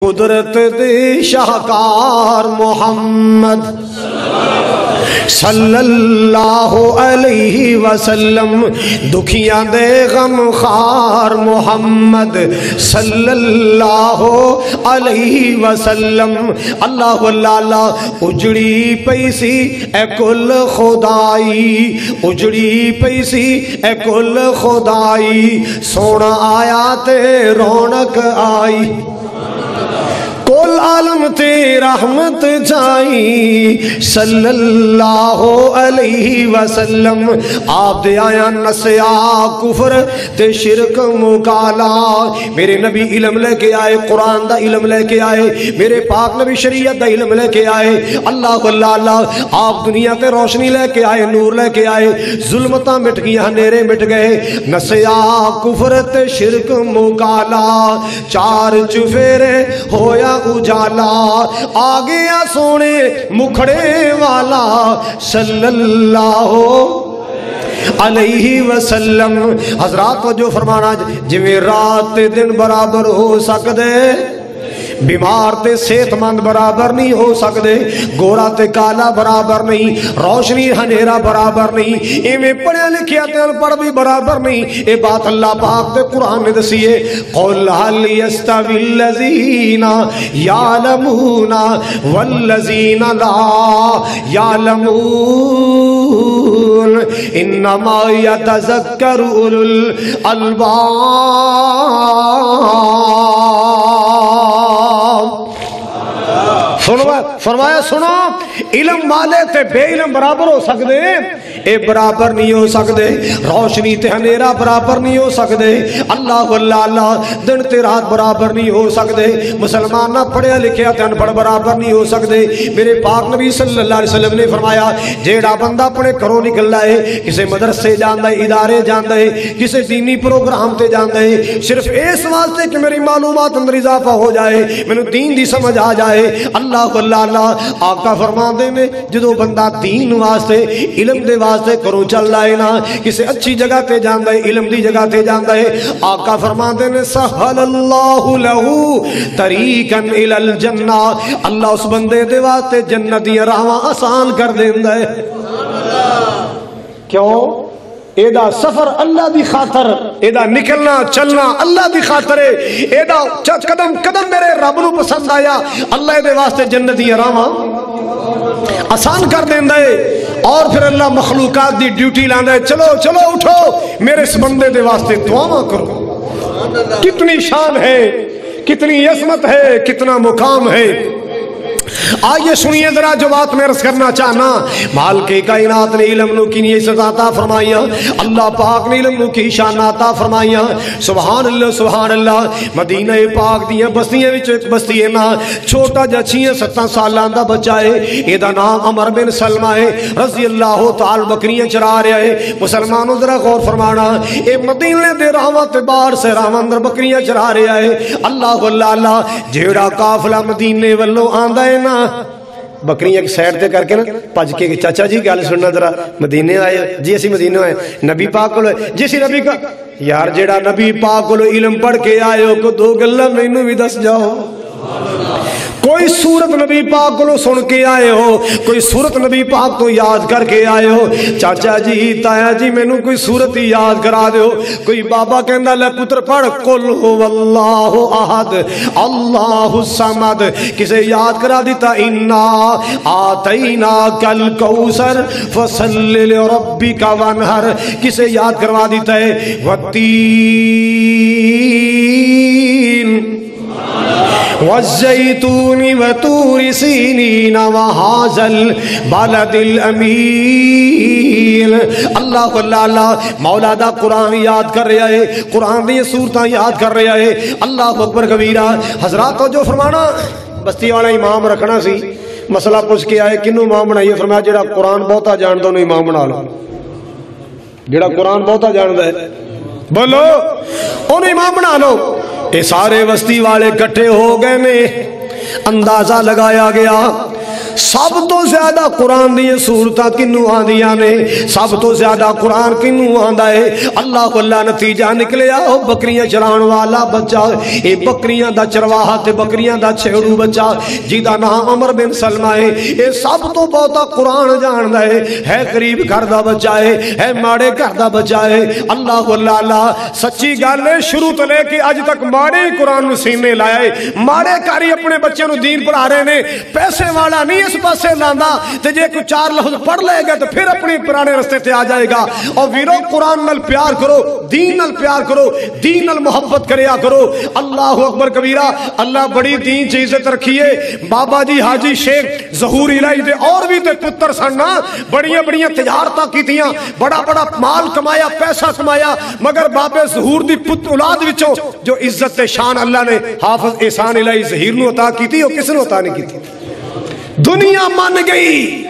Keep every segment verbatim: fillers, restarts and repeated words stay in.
قدرت دے شاہکار محمد صلی اللہ علیہ وسلم، دکھیاں دے غم خار محمد صلی اللہ علیہ وسلم۔ اللہ اللہ اجڑی پیسی اے کل خدائی، اجڑی پیسی اے کل خدائی، سونا آیا تے رونق آئی، کل عالم تے رحمت جائی صلی اللہ علیہ وسلم۔ آپ دے آیا نسیا کفر تے شرک مکالا، میرے نبی علم لے کے آئے، قرآن دا علم لے کے آئے، میرے پاک نبی شریعت دا علم لے کے آئے۔ اللہ اللہ اللہ آپ دنیا تے روشنی لے کے آئے، نور لے کے آئے، ظلمتاں مٹ گئی، اندھیرے مٹ گئے، نسیا کفر تے شرک مکالا، چار چفیرے ہویا اجالا، آ گیا سونے مکھڑے والا صلی اللہ علیہ وسلم۔ حضرات کو جو فرمانا جویں رات تے دن برابر ہو سکدے، بیمار تے صحت مند برابر نہیں ہو سکدے، گورا تے کالا برابر نہیں، روشنی ہنیرا برابر نہیں، ایویں پڑھیا لکھیا تے ان پڑھ بھی برابر نہیں۔ اے بات اللہ پاک تے قرآن نے دسیے، قل هل يستوي الذين يعلمون والذين لا يعلمون انما يتذكر اولو الالباب۔ فرمایا سنو، علم والے تے بے علم برابر ہو سکدے، اے برابر نہیں ہو سکدے، روشنی تے اندھیرا برابر نہیں ہو سکدے، اللہ اللہ اللہ دن تے رات برابر نہیں ہو سکدے، مسلمان نہ پڑھیا لکھیا تے ان پڑھ برابر نہیں ہو سکدے۔ میرے پاک نبی صلی اللہ علیہ وسلم نے فرمایا جیڑا بندہ اپنے گھروں نکلدا ہے، کسے مدرسے جاندا ہے، ادارے جاندا ہے، کسے دینی پروگرام تے جاندا ہے، صرف اس واسطے کہ میری معلومات اندر اضافہ ہو جائے، مینوں دین دی سمجھ آ جائے، اللہ اللہ اللہ آقا فرماندے نے جدو بندہ دین واسطے علم دے واسطے کروں چل رہا ہے نا، کسے اچھی جگہ تے جاندا ہے، علم دی جگہ تے جاندا ہے، آقا فرماندے نے سہل اللہ لہو طریقا الی الجنہ، اللہ اس بندے دے واسطے جنت دی راہاں آسان کر دیندا ہے۔ کیوں؟ ایدہ سفر اللہ دی خاطر، ایدہ نکلنا چلنا اللہ دی خاطر ہے، ایدہ قدم قدم میرے رب نو پسند آیا، اللہ دے واسطے جنتی آراما آسان کر دیندہ ہے، اور پھر اللہ مخلوقات دی ڈیوٹی لاندہ ہے، چلو چلو اٹھو میرے اس بندے دے واسطے دعا کرو۔ کتنی شان ہے، کتنی عظمت ہے، کتنا مقام ہے۔ آئیے سنیے ذرا جو بات میں عرض کرنا چاہنا، مال کے کائنات نے علم نو کی عزت عطا فرمائیاں، اللہ پاک نے علم نو کی شان عطا فرمائیاں، سبحان اللہ سبحان اللہ۔ مدینہ پاک دیاں بستیاں وچ ایک بستی ہے نا، چھوٹا جا چھیاں ستاں سالاں دا بچہ ہے، ایدا نام عمر بن سلمہ ہے رضی اللہ تعالی، بکریاں چرا رہا ہے۔ مسلمانوں ذرا غور فرمانا، اے مدینے دے راواں تے باہر سے راواں اندر بکریاں چرا رہا ہے، اللہ اللہ اللہ جیڑا قافلہ مدینے والوں آندا ہے نا، بکریاں ایک سائڈ تے کر کے نا پج کے چاچا جی گل سننا ذرا، مدینے آئے جی اسی مدینے آئے، نبی پاک کو جی اسی نبی کا یار جیڑا نبی پاک کو علم پڑھ کے آئے ہو کو دو گلاں مینوں بھی دس جاؤ، کوئی سورت نبی پاک کو سن کے آئے ہو، کوئی سورت نبی پاک تو یاد کر کے آئے ہو، چاچا جی تایا جی مینوں کوئی سورت ہی یاد کرا دے ہو، کوئی بابا کہندا لے پتر پڑھ قل هو اللہ احد اللہ الصمد، کسے یاد کرا دیتا انا آتیناک الکوثر فصل لربک وانحر، کسے یاد کروا دیتا ہے والتین والزیتون وطور سینین وہذا البلد الامین۔ اللہ اللہ اللہ مولا دا قرآن یاد کر رہا ہے، قرآن دی صورتاں یاد کر رہا ہے، اللہ اکبر کبیرہ۔ حضرات کو جو فرمانا بستی والا امام رکھنا سی، مسئلہ پوچھ کے آئے کنو امام بنائیے، فرمایا جڑا قرآن بہتا جان دو امام بنا لو، جڑا قرآن بہتا جان دے بولو انہوں امام بنا لو۔ اے سارے بستی والے کٹھے ہو گئے نے، اندازہ لگایا گیا سب تو زیادہ قرآن دی صورتاں کنوں آندیاں نے؟ سب تو زیادہ قرآن کنوں آندا ہے؟ اللہ اللہ نتیجہ نکلیا او بکریاں چران والا بچہ، اے بکریاں دا چرواہا تے بکریاں دا چھیڑو بچہ جیدا نام عمر بن سلمہ ہے، اے سب تو بہتا قرآن جاندا ہے، ہے غریب گھر دا بچہ ہے، ہے ماڑے گھر دا بچہ ہے۔ اللہ اللہ اللہ سچی گل ہے، شروع تو لے کے اج تک ماڑے قرآن نو سینے لایا ہے، ماڑے کاری اپنے بچے نو دین پڑھا رہے نے، پیسے والا نہیں اس پاسے لاندا تے جے کوئی چار لفظ پڑھ لے گا تو پھر اپنے پرانے رستے تے آ جائے گا۔ اور ویرو قرآن نال پیار کرو، دین نال پیار کرو، دین نال محبت کریا کرو۔ اللہ اکبر کبیرہ، اللہ بڑی دین چیز رکھیے۔ بابا جی حاجی شیخ ظہور الہی دے اور بھی تے پتر سننا، بڑیاں بڑیاں تجارتاں کیتیاں، بڑا بڑا مال کمایا، پیسہ کمایا، مگر بابے ظہور دی پت اولاد وچوں جو عزت تے شان اللہ نے حافظ احسان الہی ظہیر نو عطا کیتی، وہ کس نے عطا نہیں کیتی؟ دنیا مان گئی،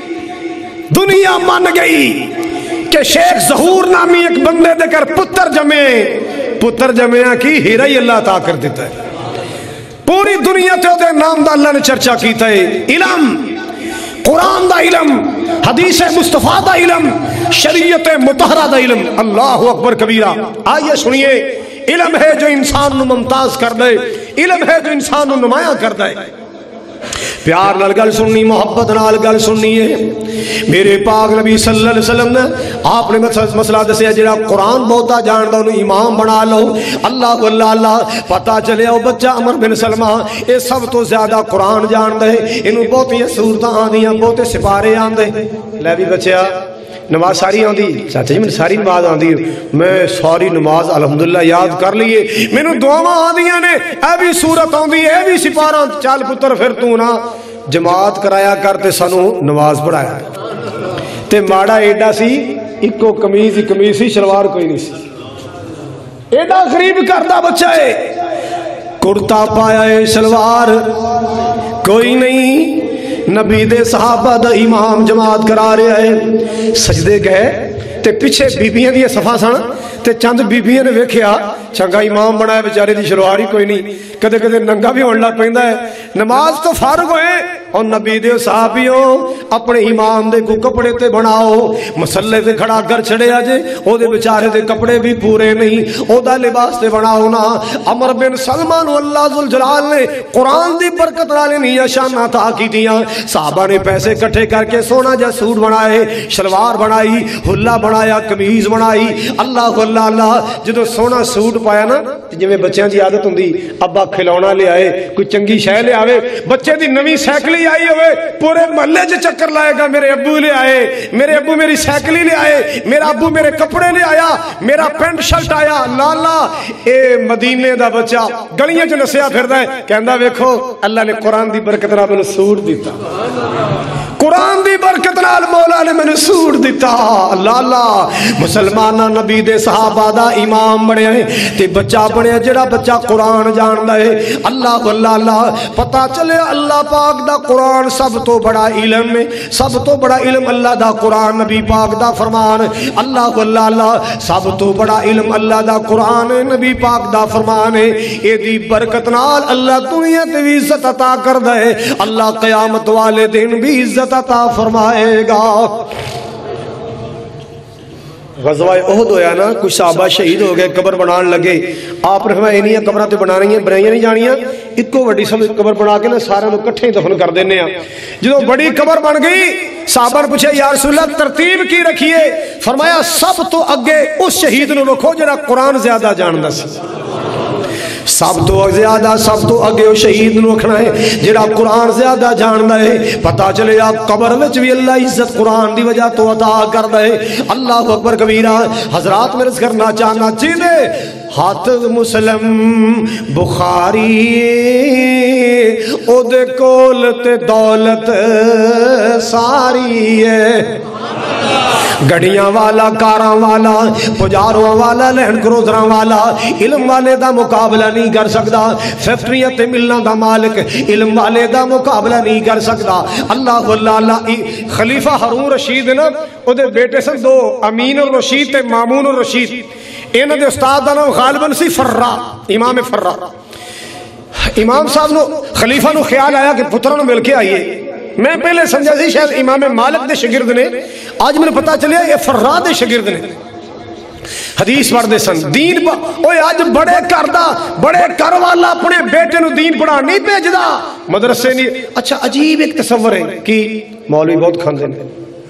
دنیا مان گئی کہ شیخ ظہور نامی ایک بندے دے کر پتر جمے، پتر جمعیاں کی ہیرہ ہی اللہ عطا کر دیتا ہے۔ پوری دنیا تے دے نام دا اللہ نے چرچا کیتا ہے۔ علم، قرآن دا علم، حدیث مصطفیٰ دا علم، شریعت مطہرہ دا علم، اللہ اکبر کبیرہ۔ آئیے سنیے، علم ہے جو انسان نو ممتاز کر دے، علم ہے جو انسان نو نمایاں کر دے۔ پیار نال گل سننی، محبت نال گل سننی ہے۔ میرے پاک نبی صلی اللہ علیہ وسلم نے آپ نے مسئلہ دسیا جڑا قرآن بہتا جاندا انہوں امام بنا لو۔ اللہ اللہ اللہ پتہ چلے او بچہ عمر بن سلمہ اے سب تو زیادہ قرآن جاندا ہے، انہوں بہتی صورتاں آندیاں، بہتے سپارے آندے۔ لے بھی بچیا نماز ساری آندی؟ چاچا جی میں ساری نماز آندی، میں ساری نماز الحمدللہ یاد کر لیے، میں نے دعاواں آندیاں نے، اے بھی سورت آندی، اے بھی سپارہ، چال پتر پھر تو نا جماعت کرایا کرتے سانو نماز پڑھایا تے ماڑا ایڈا سی اکو کمیز ہی کمیز سی، شلوار کوئی نہیں سی، ایڈا غریب کرتا بچہ ہے، کرتا پایا ہے شلوار کوئی نہیں۔ نبی دے صحابہ دا امام جماعت کرا رہے ہے، سجدے گئے تے پیچھے بیبیاں دی صفا سن تے چند بیبیاں نے ویکھیا چنگا امام بنایا، بیچارے دی شلوار ہی کوئی نہیں، کدے کدے ننگا بھی ہونے لگ پیندا ہے۔ نماز تو فارغ ہوئے اور نبی دے صحابیوں اپنے امام دے کو کپڑے تے بناؤ، مسلے تے کھڑا کر چھڑیا جے او دے بیچارے دے کپڑے بھی پورے نہیں، او دا لباس تے بناؤ نا۔ عمر بن سلمہ نو اللہ ذوالجلال نے قرآن دی برکت نال نیاں شاناں عطا کیتیاں۔ صحابہ نے پیسے کٹھے کر کے سونا جا سوٹ بنائے، شلوار بنائی، حلہ بنایا، قمیض بنائی۔ اللہ اللہ اللہ جدو سونا سوٹ پایا نا، جویں بچیاں دی عادت ہوندی ابا کھلونا لے آئے، کوئی چنگی شے لے آوے، بچے دی نویں سائیکل آئی ہوئے، پورے محلے چ چکر لائے گا، میرے ابو لے آئے، میرے ابو میری سائیکل لے آئے، میرا ابو میرے کپڑے لے آیا، میرا پینٹ شرٹ آیا۔ لالا اے مدینے دا بچہ گلیاں چ نسیا پھردا ہے، کہندا ویکھو اللہ نے قرآن دی برکت نال مینوں سوٹ دیتا، قرآن دی برکت نال مولا نے مینوں سوٹ دیتا۔ لالا مسلمانہ نبی دے صحابہ دا امام بنیا ہے تے بچہ بنیا جڑا بچہ قرآن جاندا ہے۔ اللہ اللہ اللہ پتہ چلے اللہ پاک دا قرآن سب تو بڑا علم ہے، سب تو بڑا علم اللہ دا قرآن، نبی پاک دا فرمان۔ اللہ اللہ اللہ سب تو بڑا علم اللہ دا قرآن ہے، نبی پاک دا فرمان ہے۔ اے دی برکت نال اللہ دنیا تے بھی عزت عطا کردا ہے، اللہ قیامت والے دن بھی عزت عطا فرمائے گا۔ غزوہ احد ہویا نا، کچھ صحابہ شہید ہو گئے، قبر بنان لگے، آپ نے فرمایا انہیاں قبراں تے بنا رہی ہیں، بنائیاں نہیں جانیاں، اکو وڈی سب قبر بنا کے نا سارے نوں کٹھے دفن کر دینے ہیں۔ جدو بڑی قبر بن گئی صحابہ نے پوچھا یا رسول اللہ ترتیب کی رکھیے؟ فرمایا سب تو اگے اس شہید نوں رکھو جڑا قرآن زیادہ جاندا سی، سب تو زیادہ سب تو اگے وہ شہید نو رکھنا ہے جڑا قرآن زیادہ جاندا ہے۔ پتہ چلے آپ قبر وچ بھی اللہ عزت قرآن دی وجہ تو عطا کردا ہے۔ اللہ اکبر کبیرہ۔ حضرات میں عرض کرنا چاہنا چاہیے حافظ مسلم بخاری او دے کول تے دولت ساری ہے، گڑیاں والا، کاراں والا، پجاروں والا، لہن کروزراں والا علم والے دا مقابلہ نہیں کر سکتا، فیکٹریاں تے ملنا دا مالک علم والے دا مقابلہ نہیں کر سکتا۔ اللہ اللہ اللہ خلیفہ ہارون رشید نا او دے بیٹے سن دو، امین الرشید تے مامون الرشید، انہاں دے استاد دا نام غالباً سی فرا، امام فرا۔ امام صاحب نو خلیفہ نو خیال آیا کہ پتراں نو مل کے آئیے، میں پہلے سمجھا سی شاید امام مالک دے شگرد نے، آج میں نے پتا چلیا یہ فرا دے شگرد نے، حدیث پڑھ دے سن دین پا اوے آج بڑے کردہ بڑے کروالا اپنے بیٹے نو دین پڑھا نہیں بھیجدا مدرسے نہیں۔ اچھا عجیب ایک تصور ہے کہ مولوی بہت کھاندے نے،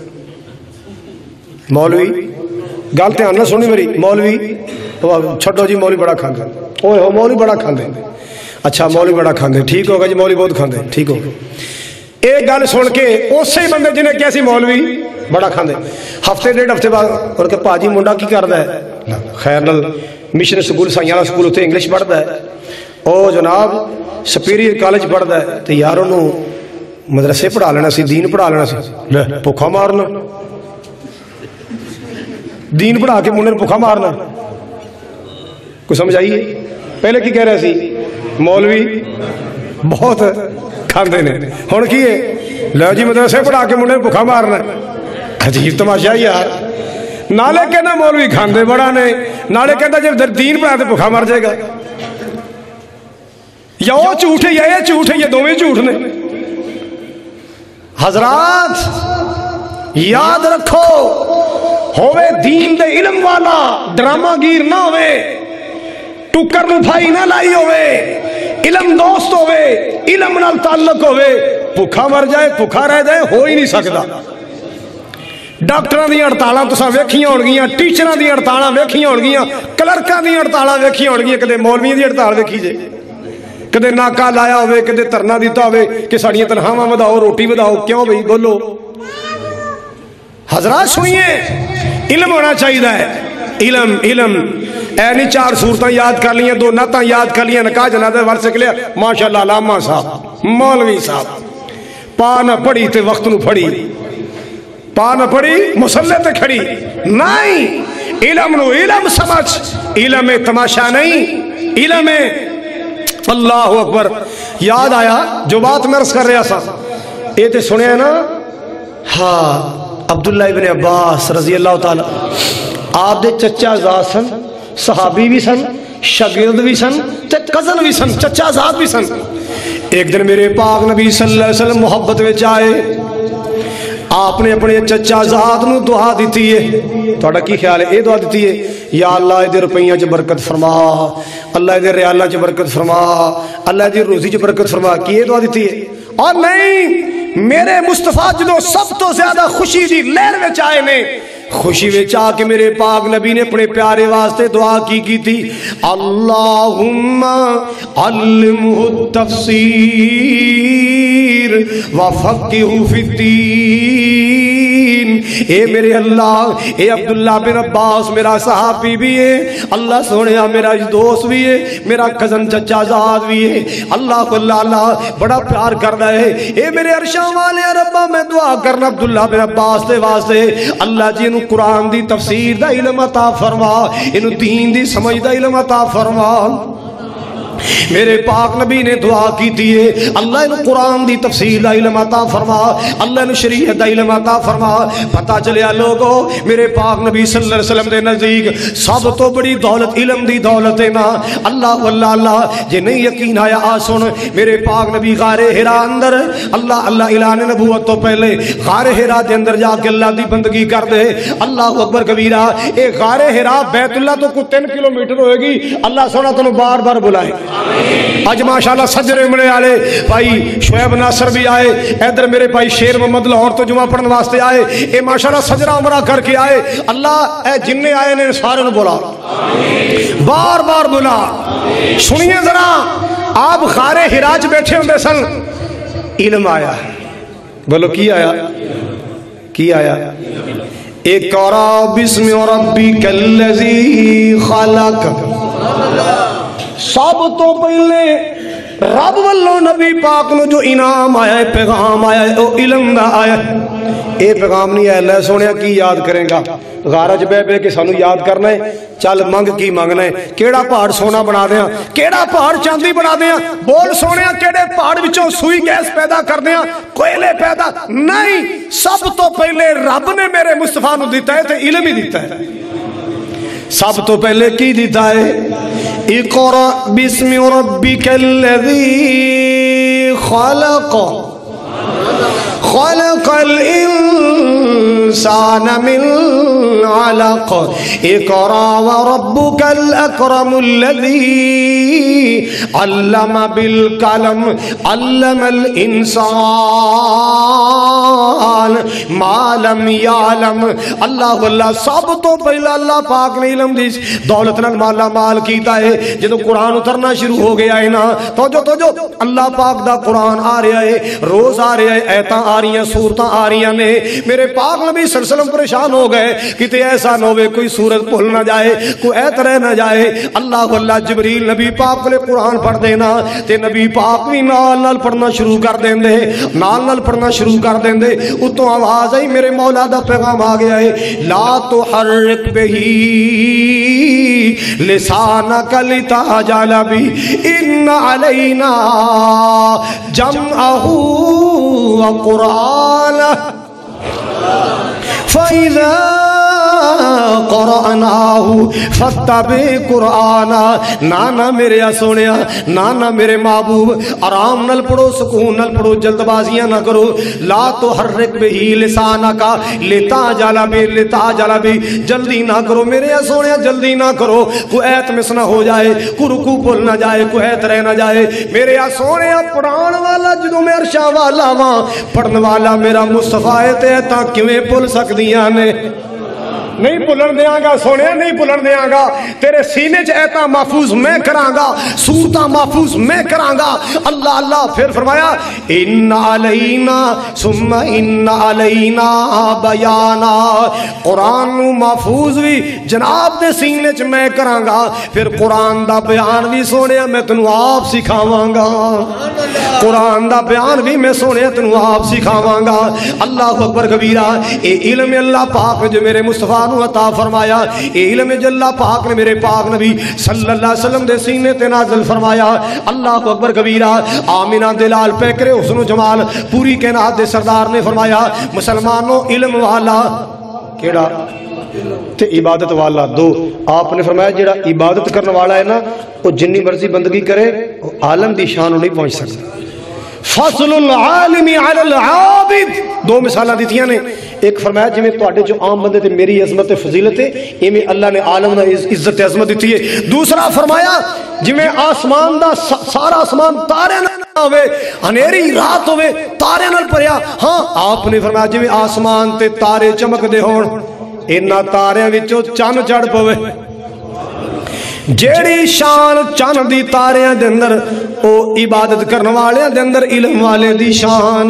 مولوی گل دھیان نہ سنی میری، مولوی چھڈو جی مولوی بڑا کھاندے، اوے ہو مولوی بڑا کھاندے، اچھا مولوی بڑا کھاندے، ٹھیک ہوگا جی مولوی بہت کھاندے، ٹھیک ہوگا۔ ایک گل سن کے اسی بندے جنہیں کیا سی مولوی بڑا کھاندے، ہفتے ڈیڑھ ہفتے بعد اور کہ پاجی منڈا کی کردا ہے، خیر نال مشن سکول سائیاں والا سکول اتنے انگلش پڑھدا ہے، او جناب سپیریئر کالج پڑھدا ہے، تے یار انہوں مدرسے پڑھا لینا سی، دین پڑھا لینا سی، لے بھوکا مارنا، دین پڑھا کے منڈے بھوکا مارنا، کوئی سمجھ آئیے؟ پہلے کی کہہ رہے سی مولوی بہت کھاندے نے، ہن کی ہے لو جی مدرسے پڑھا کے منڈے بھوکا مارنا، عجیب تماشا یار، نالے کہنا مولوی کھاندے بڑا نے، نالے کہتا جب دین پڑھا تو بھوکا مر جائے گا، یا وہ جھوٹ ہے یا یہ جھوٹ ہے، یہ دونوں جھوٹ نے۔ حضرات یاد رکھو ہوئے دین دے علم والا، ڈرامہ گیر نہ ہوئے، ٹکر نو بھائی نہ لائی ہوئے، علم دوست ہوئے، علم نال تعلق ہوئے، بھوکا مر جائے بھوکا رہ جائے ہو ہی نہیں سکتا۔ ڈاکٹراں دی ہڑتالاں تساں ویکھیاں ہونگیاں، ٹیچراں دی ہڑتالاں ویکھیاں ہونگیاں، کلرکاں دی ہڑتالاں ویکھیاں ہونگیاں، کدے مولویاں دی ہڑتال ویکھی جے، کدے ناکا لایا ہوئے، کدے دھرنا دیتا ہوئے کہ ساڈیاں تنخواہاں وداؤ روٹی وداؤ، کیوں بھئی بولو؟ حضرات سنیے علم ہونا چاہیے ہے، علم علم اے نہیں چار صورتاں یاد کر لیاں، دو نعتاں یاد کر لیاں، نکاح جنازہ ورث کے لیا ماشاءاللہ علامہ صاحب مولوی صاحب، پا نہ پڑی تے وقت نو پڑی، پا نہ پڑی مسلح تے کھڑی، نہیں علم نو علم سمجھ، علم تماشا نہیں، علم اللہ اکبر۔ یاد آیا جو بات میں عرض کر رہا سا، اے تے سنیا نا، ہاں عبداللہ ابن عباس رضی اللہ تعالی آپ دے چچا زاد سن، صحابی بھی سن، شاگرد بھی سن، تے کزن بھی سن، چچا زاد بھی سن۔ ایک دن میرے پاک نبی صلی اللہ علیہ وسلم محبت میں آئے، آپ نے اپنے چچا زاد نو دعا دیتی ہے، توڑا کی خیال ہے اے دعا دیتی ہے، یا اللہ دے روپیاں چ برکت فرما، اللہ دے ریالاں چ برکت فرما، اللہ دی روزی چ برکت فرما، کی یہ دعا دیتی ہے؟ اور نہیں، میرے مصطفیٰ جدو سب تو زیادہ خوشی دی لہر میں چاہے نے، خوشی میں چاہ کے میرے پاک نبی نے اپنے پیارے واسطے دعا کی کی تھی، اللہم علمہ التفسیر وفقہہ فی الدین۔ اے میرے اللہ، اے عبداللہ بن عباس میرا صحابی بھی ہے، اللہ سونیا میرا دوست بھی ہے، میرا کزن چچا زاد بھی ہے، اللہ کو اللہ اللہ بڑا پیار کرنا ہے، اے میرے عرشاں والے ربا میں دعا کرنا عبداللہ بن عباس دے واسطے، اللہ جی انہوں قرآن دی تفسیر دا علم عطا فرما، انہوں دین دی سمجھ دا علم عطا فرما۔ میرے پاک نبی نے دعا کی تھی، اللہ انہوں قرآن دی تفسیر دا علم عطا فرما، اللہ انہوں شریعت دا علم عطا فرما۔ پتہ چلیا لوگو میرے پاک نبی صلی اللہ علیہ وسلم دے نزدیک سب تو بڑی دولت علم دی دولت ہے نا، اللہ اللہ اللہ جے نہیں یقین آیا آ سن، میرے پاک نبی غار حرا اندر اللہ اللہ اعلان نبوت تو پہلے غار حرا دے اندر جا کے اللہ دی بندگی کر دے، اللہ اکبر کبیرہ۔ اے غار حرا بیت اللہ تو کوئی تین کلومیٹر ہوئے گی، اللہ سونا تنوں بار بار بلائے۔ آج ماشاءاللہ سجرے منے آلے بھائی شعیب ناصر بھی آئے، ادھر میرے بھائی شیر محمد لاہور تو جمعہ پڑھنے واسطے آئے، اے ماشاءاللہ سجرہ عمرہ کر کے آئے، اللہ اے جننے آئے نے سارے نے بولا، بار بار بولا۔ سنیے ذرا، آپ غار حراج بیٹھے ہوں دے سن، علم آیا، بولو کی آیا کی آیا؟ اقرأ بسم ربک الذی خلق، سب تو پہلے رب والوں نبی پاک نو جو انعام آیا ہے، پیغام آیا ہے، وہ علم دا آیا ہے۔ اے پیغام نہیں ہے لے سونیا کی یاد کریں گا، غارج بے بے کے سانو یاد کرنا ہے، چل منگ کی منگنا ہے، کیڑا پہاڑ سونا بنا دیاں، کیڑا پہاڑ چاندی بنا دیاں، بول سونیا کیڑے پہاڑ وچوں سوئی گیس پیدا کر دیاں، کوئلے پیدا نہیں، سب تو پہلے رب نے میرے مصطفیٰ نو دیتا ہے تے علم ہی دیتا ہے۔ سب تو پہلے کی دیتا ہے، اقرأ بسم ربک الذی خلق، خلق الانسان من علق اقرا وربك الاکرم الذي علم بالقلم علم الانسان ما لم يعلم. اللہ اللہ سب تو پہلا اللہ پاک نے علم دی دولت نال مالا مال کیتا ہے. جدو قرآن اترنا شروع ہو گیا ہے نا تو جو تو جو اللہ پاک دا قرآن آ رہا ہے, روز آ رہا ہے, ایتاں آ رہی ہیں, سورتاں آ رہی ہیں نے. میرے پاک نبی صلی اللہ علیہ وسلم پریشان ہو گئے کتے ایسا نہ ہوئے کوئی سورت بھول نہ جائے, کوئی ایت رہ نہ جائے. اللہ اللہ جبریل نبی پاک نے قرآن پڑھ دینا تے نبی پاک بھی نال نال پڑھنا شروع کر دیں دے, نال نال پڑھنا شروع کر دیں دے. اتوں آواز آئی میرے مولا دا پیغام آ گیا ہے, لا تحرک بہی لسانک لتعجل بہ ان علینا جمعہ وقرآنہ فَإِذَا قرأناہ فَاتَّبِعْ قرآنہ. نانا میرے سونیا, نانا میرے محبوب, آرام نل پڑھو, سکون نل پڑھو, جلد بازیاں نہ کرو. لا تحرک بہی لسانک لتعجل بہ لتعجل بہ, جلدی نہ کرو میرے سونیا, جلدی نہ کرو. کوئی ایت مس نہ ہو جائے, کوئی رکوع بھول نہ جائے, کوئی ایت رہ نہ جائے. میرے سونیا پڑھان والا جدوں میں عرشاں والا واں, پڑھن والا میرا مصطفیٰ ہے تے ایتاں کیویں بھول سکدیاں نے. نہیں بھولن دیاں گا سونیا, نہیں بھولن دیاں گا. تیرے سینے چ ایتاں محفوظ میں کراں گا, سورتاں محفوظ میں کراں گا. اللہ اللہ پھر فرمایا ان علینا ثم ان علینا بیانا. قرآن نو محفوظ بھی جناب دے سینے چ میں کراں گا, پھر قرآن دا بیان بھی سونیا میں تینوں آپ سکھاواں گا. قرآن دا بیان بھی میں سونیا تینوں آپ سکھاواں گا. اللہ اکبر کبیرہ. اے علم اللہ پاک جو میرے مصطفیٰ عطا فرمایا, اے علم جو اللہ پاک نے میرے پاک نبی صلی اللہ علیہ وسلم دے سینے تے نازل فرمایا. اللہ اکبر کبیرہ. آمینہ دلال پیکرے حسن و جمال پوری کائنات دے سردار نے فرمایا مسلمانوں علم والا کیڑا تے عبادت والا دو. آپ نے فرمایا جڑا عبادت کرنے والا ہے نا وہ جنی مرضی بندگی کرے وہ عالم دی شان نہیں پہنچ سکتا. فضل العالم علی العابد, دو مثالہ دیتیاں نے. ایک فرمایا جی میں توڑے جو عام بندے تھے میری عظمت فضیلت ہے یہ میں اللہ نے عالم نے عزت عظمت دیتی ہے. دوسرا فرمایا جی میں آسمان دا سارا آسمان تارے نہ ہوئے, انیری رات ہوئے, تارے نہ پریا. ہاں آپ نے فرمایا جی میں آسمان تے تارے چمک دے ہون, انہاں تاریاں وچوں چن چڑھ پوے. جیڑی شان چن دی تاریاں دے اندر او عبادت کرنے والے دے اندر علم والے دی شان.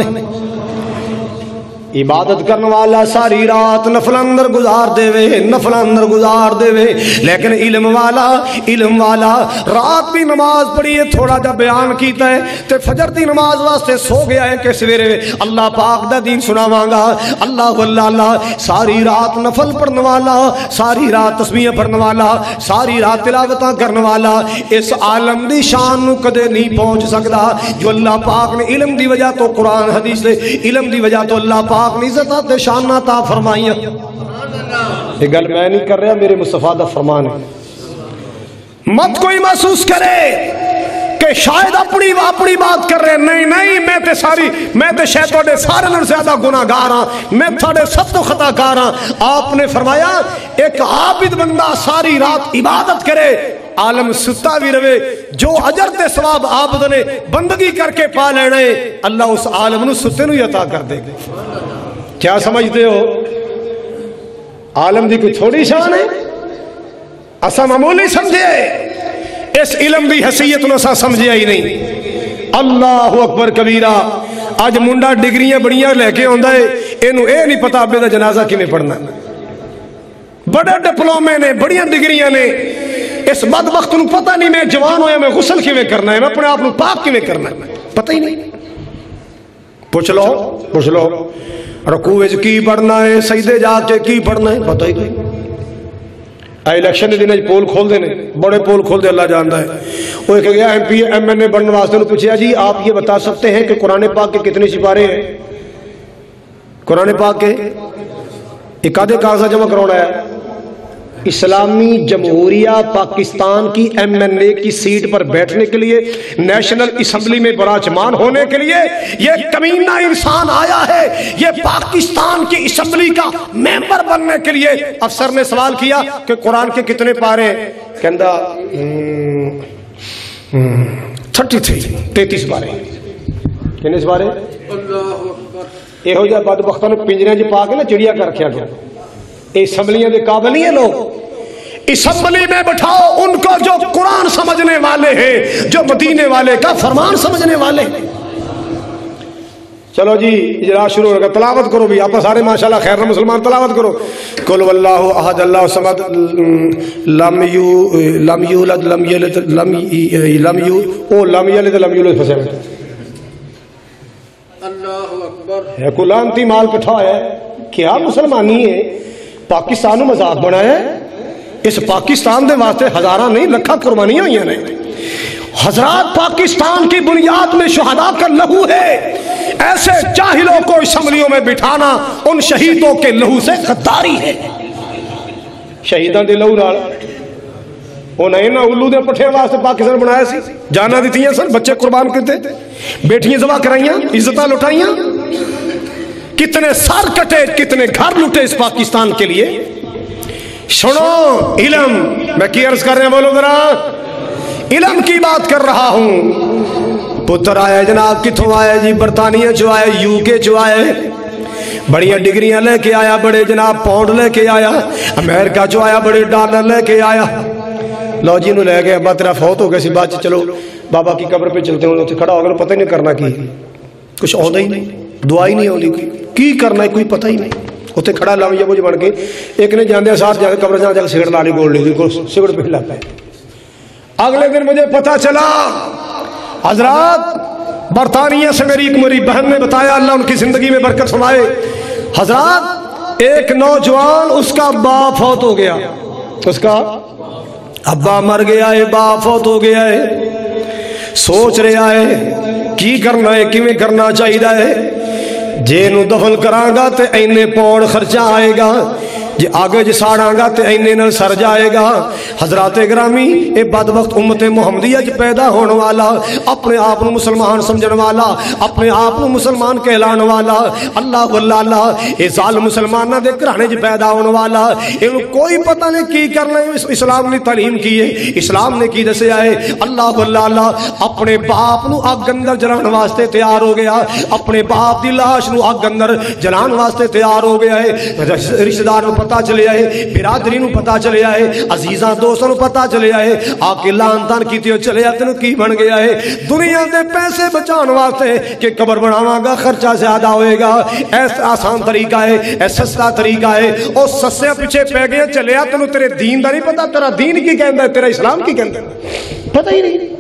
عبادت کرنے والا ساری رات نفل اندر گزار دے وے, نفل اندر گزار دے وے, لیکن علم والا علم والا رات بھی نماز پڑھی ہے, تھوڑا جا بیان کیتا ہے تے فجر دی نماز واسطے سو گیا ہے کہ سویرے اللہ پاک دا دین سناواں گا. اللہ اللہ اللہ. ساری رات نفل پڑھنے والا, ساری رات تسبیح پڑھنے والا, ساری رات تلاوتاں کرنے والا اس عالم دی شان نو کدے نہیں پہنچ سکدا جو اللہ پاک نے علم دی وجہ تو قرآن حدیث دے علم دی وجہ تو اللہ پاک پاک نعزت تے شان عطا فرمائیاں. یہ گل میں نہیں کر رہا, میرے مصطفیٰ دا فرمان ہے. مت کوئی محسوس کرے کہ شاید اپنی اپنی بات کر رہے, نہیں نہیں میں تے ساری میں تے شاید تھوڑے سارے نال زیادہ گناہگار ہاں, میں تھوڑے سب تو خطا کار ہاں. آپ نے فرمایا ایک عابد بندہ ساری رات عبادت کرے عالم ستا بھی رہے, جو اجر تے ثواب عابد نے بندگی کر کے پا لینے اللہ اس عالم نو ستے نو عطا کر دے گا. کیا سمجھتے ہو عالم دی کوئی تھوڑی شان ہے؟ اسا معمولی سمجھے, اس علم دی حیثیت نو اسا سمجھے ہی نہیں. اللہ اکبر کبیرہ. آج منڈا ڈگریاں بڑیاں لے کے ہوندا ہے, اینو اے نہیں پتا ابے دا جنازہ کیویں پڑھنا. بڑے ڈپلومے نے, بڑیاں ڈگریاں نے, اس بدبخت نو پتہ نہیں میں جوان ہویا میں غسل کیویں کرنا ہے, میں اپنے آپ نو پاک کیویں کرنا ہے, پتہ ہی نہیں. پوچھ لو پوچھ لو رکوع وچ کی پڑھنا ہے, سجدے جا کے کی پڑھنا ہے, پتہ ہی نہیں. الیکشن دن پول کھول دینے, بڑے پول کھول دے, اللہ جانتا ہے. وہ ایک گیا M P M N A بننے واسطے نے پوچھا جی آپ یہ بتا سکتے ہیں کہ قرآن پاک کے کتنے سپارے ہیں؟ قرآن پاک کے ایک آدھے کاغذ جمع کرونا ہے, اسلامی جمہوریہ پاکستان کی ایم این اے کی سیٹ پر بیٹھنے کے لیے، نیشنل اسمبلی میں براجمان ہونے کے لیے یہ کمینہ انسان آیا ہے، یہ پاکستان کی اسمبلی کا ممبر بننے کے لیے۔ افسر نے سوال کیا کہ قرآن کے کتنے پارے ہیں؟ کہندہ تھرٹی تھری تینتیس بارے کتنے بارے؟ یہ ہو جائے بد بختوں نے پنجرے چ پا کے نا چڑیا کر رکھا گیا۔ اسمبلیاں دے قابل نہیں ہے لوگ، اسمبلی میں بٹھاؤ ان کو جو قرآن سمجھنے والے ہیں، جو مدینے والے کا فرمان سمجھنے والے ہیں۔ چلو جی اجلاس شروع ہوگا، تلاوت کرو بھی، آپ سارے ماشاءاللہ خیر مسلمان تلاوت کرو۔ قل واللہ احد اللہ صمد لم یو لم یولد لم یلد لم لم یو او لم یلد لم یولد پھنسے ہوئے۔ اللہ اکبر ہے کلانتی مال کٹھا ہے، کیا مسلمانی ہے؟ پاکستان مذاق بنایا ہے۔ اس پاکستان دے واسطے ہزاراں نہیں لکھاں قربانیاں ہوئی ہیں۔ حضرات پاکستان کی بنیاد میں شہداء کا لہو ہے، ایسے جاہلوں کو اسمبلیوں میں بٹھانا ان شہیدوں کے لہو سے غداری ہے۔ شہیدان دے لہو نال انہیں نہ الو دے پٹھے واسطے پاکستان بنایا سی، جانا دیتیاں سن، بچے قربان کرتے، بیٹیاں ذبح کرائیاں، عزتاں لٹائیاں، کتنے سر کٹے، کتنے گھر لٹے اس پاکستان کے لیے۔ سنو علم، میں کی عرض کر رہے ہیں، بولو ذرا، علم کی بات کر رہا ہوں۔ پتر آئے جناب، کتھوں آئے جی؟ برطانیہ چو آئے، یو کے چو آئے، بڑی ڈگریاں لے کے آیا، بڑے جناب پاؤنڈ لے کے آیا، امریکہ چو آیا، بڑے ڈالر لے کے آیا۔ لو جی نو لے گئے، ابا تیرا فوت ہو گئے سی، بات چلو بابا کی قبر پہ چلتے ہیں، کھڑا ہو گئے، پتہ ہی نہیں کرنا کی، کچھ آتا ہی نہیں، دعا ہی نہیں ہوتی، کی کرنا ہے کوئی پتہ ہی نہیں۔ اتنے کھڑا لاویہ کچھ بن کے ایک نے جاندے ساتھ جا کے قبر جا کے سگڑ لا لی، گول لی، سگڑ پہ لاتا ہے۔ اگلے دن مجھے پتا چلا، حضرات برطانیہ سے میری ایک میری بہن نے بتایا، اللہ ان کی زندگی میں برکت فرمائے، حضرات ایک نوجوان اس کا باپ فوت ہو گیا، اس کا ابا مر گیا ہے، باپ فوت ہو گیا ہے، سوچ رہا ہے کی کرنا ہے، کیویں کرنا چاہیے ہے، جے نو دفن کراں گا تے اینے پاؤنڈ خرچہ آئے گا، جے آگے جے ساڑاں گا تے اینے نال سر جائے گا۔ حضرات گرامی، اے بدبخت امت محمدیہ جو پیدا ہونے والا، اپنے آپ نو مسلمان سمجھن والا، اپنے آپ نو مسلمان کہلان والا، اللہ واللہ اللہ، اے ظالم مسلمانہ دے گھرانے جو پیدا ہونے والا، انہوں کوئی پتہ نہیں کی کرنا ہے۔ اسلام نے تعلیم کی ہے، اسلام نے کی دسے آئے، اللہ واللہ اللہ اپنے باپ نو اگ اندر جلان واسطے تیار ہو گیا، اپنے باپ دی لاش نو اگ اندر جلان واسطے تیار ہو گیا ہے۔ رشتہ دار نو پتہ چلے آئے، برادری نو پتہ چلے آئے، عزیزاں دوستوں نو پتہ چلے آئے، آکے لان تان کیتے ہو چلے آتے نو کی بن گیا ہے، دنیا دے پیسے بچان واسطے کہ قبر بناواں گا خرچہ زیادہ ہوئے گا، ایسا آسان طریقہ ہے، ایسا سستا طریقہ ہے، اور سسے پیچھے پہ گئے چلے آتے نو تیرے دین دا نہیں پتا، تیرا دین کی کہندہ ہے، تیرا اسلام کی کہندہ ہے، پتہ ہی نہیں۔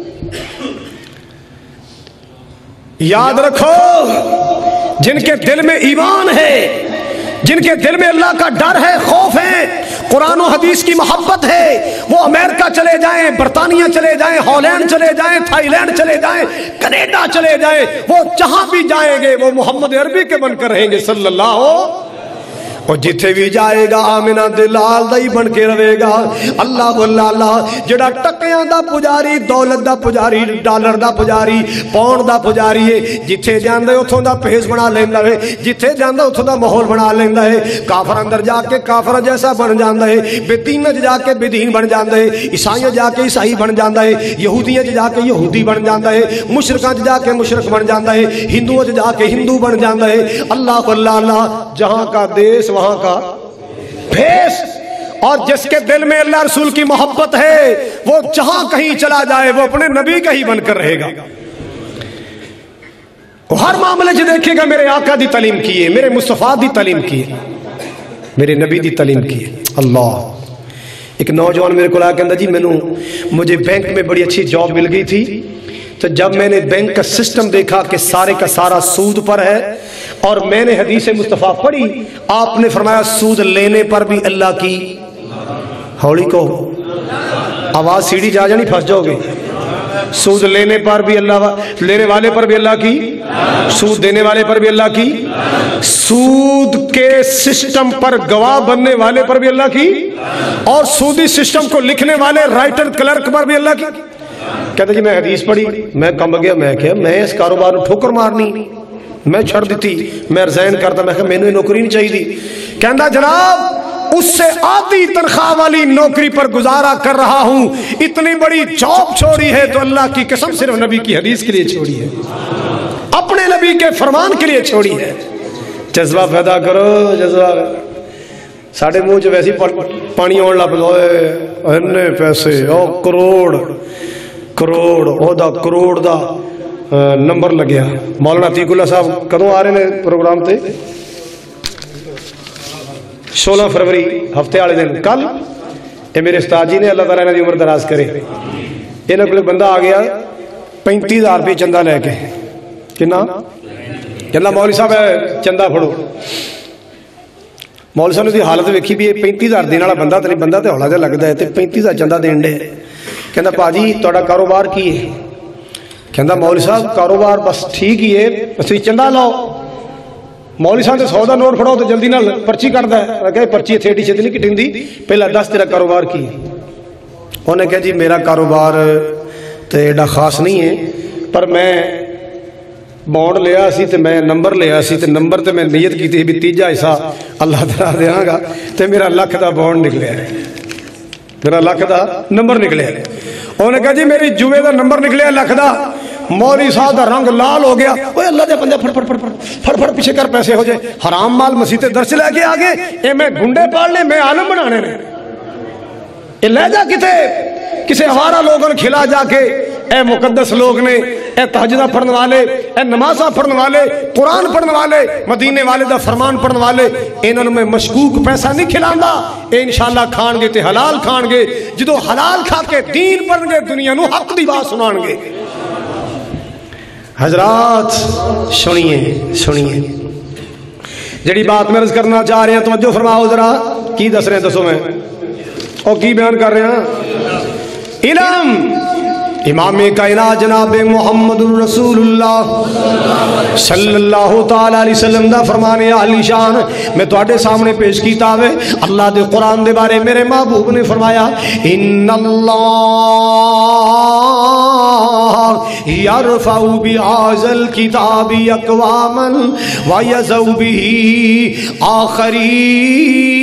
یاد رکھو، جن کے دل میں ایمان ہے، جن کے دل میں اللہ کا ڈر ہے، خوف ہے، قرآن و حدیث کی محبت ہے، وہ امریکہ چلے جائیں، برطانیہ چلے جائیں، ہالینڈ چلے جائیں، تھائی لینڈ چلے جائیں، کینیڈا چلے جائیں، وہ جہاں بھی جائیں گے وہ محمد عربی کے بن کر رہیں گے صلی اللہ علیہ، اور جتھے بھی جائے گا آمنہ دلال دائی بن کے رہے گا۔ اللہ واللہ اللہ، جڑا ٹکیاں دا پجاری، دولت دا پجاری، ڈالر دا پجاری، پاؤنڈ دا پجاری ہے، جتھے جاندے اتھوں دا پیس بنا لیندہ ہے، جتھے جاندے اتھوں دا ماحول بنا لیندہ ہے، کافر اندر جا کے کافر جیسا بن جاندہ ہے، بے دین جا کے بے دین بن جاندہ ہے، عیسائیاں جا کے عیسائی بن جاندہ ہے، یہودیاں جا کے یہودی بن جاندہ ہے، مشرکاں جا کے مشرک بن جاندہ ہے، ہندوؤں جا کے ہندو بن جاندہ ہے۔ اللہ واللہ اللہ، جہاں کا دیس وہاں کا بھیس، اور جس کے دل میں اللہ رسول کی محبت ہے وہ جہاں کہیں چلا جائے وہ اپنے نبی کا ہی بن کر رہے گا۔ وہ ہر معاملے سے دیکھے گا میرے آقا دی تعلیم کی ہے، میرے مصطفیٰ دی تعلیم کی ہے، میرے نبی دی تعلیم کی ہے۔ اللہ، ایک نوجوان میرے کو آیا کہندا جی مینوں مجھے بینک میں بڑی اچھی جاب مل گئی تھی، تو جب میں نے بینک کا سسٹم دیکھا کہ سارے کا سارا سود پر ہے، اور میں نے حدیث مصطفیٰ پڑھی، آپ نے فرمایا سود لینے پر بھی اللہ کی، ہولی کو آواز سیڑھی جا جانی پھنس جاؤ گے، سود لینے پر بھی اللہ لینے والے پر بھی اللہ کی، سود دینے والے پر بھی اللہ کی، سود کے سسٹم پر گواہ بننے والے پر بھی اللہ کی، اور سودی سسٹم کو لکھنے والے رائٹر کلرک پر بھی اللہ کی۔ کہتا جی میں حدیث پڑھی، میں کم گیا، میں کیا میں اس کاروبار کو ٹھوکر مارنی، میں چھڑ دیتی، میں ریزائن کرتا، میں کہا میں نے نوکری نہیں چاہیے دی۔ کہتا جناب اس سے آدھی تنخواہ والی نوکری پر گزارا کر رہا ہوں، اتنی بڑی جاب چھوڑی ہے تو اللہ کی قسم صرف نبی کی حدیث کے لیے چھوڑی ہے، اپنے نبی کے فرمان کے لیے چھوڑی ہے۔ جذبہ پیدا کرو، جذبہ۔ ساڑھے منہ جو ویسی پانی آن لگ پہ انے پیسے، او کروڑ کروڑ او دا کروڑ دا نمبر لگیا۔ مولانا عتیق اللہ صاحب کدوں آ رہے ہیں پروگرام تے؟ سولہ فروری ہفتے والے دن، کل۔ یہ میرے استاد جی نے، اللہ تعالیٰ نے عمر دراز کرے، انہوں کو بندہ آ گیا پینتی ہزار روپے چندہ لے کے۔ کنا؟ کہنا مولوی صاحب چندہ پھڑو۔ مولوی صاحب نے دی حالت ویکھی بھی یہ پینتی ہزار دینے والا بندہ تو نہیں، بندہ تو ہولا جا لگتا ہے، تے پینتی ہزار چندہ دین دے۔ کہنا پاجی تہاڈا کاروبار کی ہے؟ کہنا مولوی صاحب کاروبار بس ٹھیک ہی ہے، بس چندہ لاؤ۔ مولوی صاحب نے سو دا نوٹ پھڑاؤ تو جلدی نال پرچی کردا ہے، کہ پرچی اتھے ایڈی چھتی نہیں کٹیندی، پہلا دس تیرا کاروبار کی ہے؟ انہوں نے کہا جی میرا کاروبار تو ایڈا خاص نہیں ہے، پر میں بونڈ لیا سی تے میں نمبر لیا سی تے نمبر تے میں نیت کی تھی بھی تیجا حصہ اللہ تعالیٰ دیاں گا، تے میرا لکھ دا بونڈ نکلیا ہے، میرا لکھ دا نمبر نکلیا ہے۔ انہوں نے کہا جی میری جوے دا نمبر نکلیا لکھ دا۔ مولوی صاحب دا رنگ لال ہو گیا، اوے اللہ دے بندے پھڑ پھڑ پھڑ پھڑ پھڑ پھڑ پیچھے کر پیسے ہو جائے، حرام مال مسیح تے درس لے کے آگے، اے میں گنڈے پال لے، میں عالم بنانے نے، اے لے جا کتے کسے ہمارا لوگوں کھلا جا کے، اے مقدس لوگ نے، اے تہجدہ پڑھنے والے، اے نمازہ پڑھنے والے، قرآن پڑھنے والے، مدینے والے دا فرمان پڑھنے والے، انہوں میں مشکوک پیسہ نہیں کھلاندا، اے انشاءاللہ کھان گے تے حلال کھان گے، جدو حلال کھا کے دین پڑھن گے دنیا نو حق دی بات سنان گے۔ حضرات سنیے سنیے جڑی بات میں عرض کرنا چاہ رہے ہیں توجہ فرماؤ ذرا، کی دس رہے ہیں دسو میں اور کی بیان کر رہے ہیں؟ علم امام کائنات جناب محمد الرسول اللہ صلی اللہ تعالیٰ علیہ وسلم دا فرمانے عالی شان میں تواڈے سامنے پیش کیتا ہے۔ اللہ دے قرآن دے بارے میرے محبوب نے فرمایا ان اللہ یرفع بہذا الکتاب اقواما ویضع بہ آخرین۔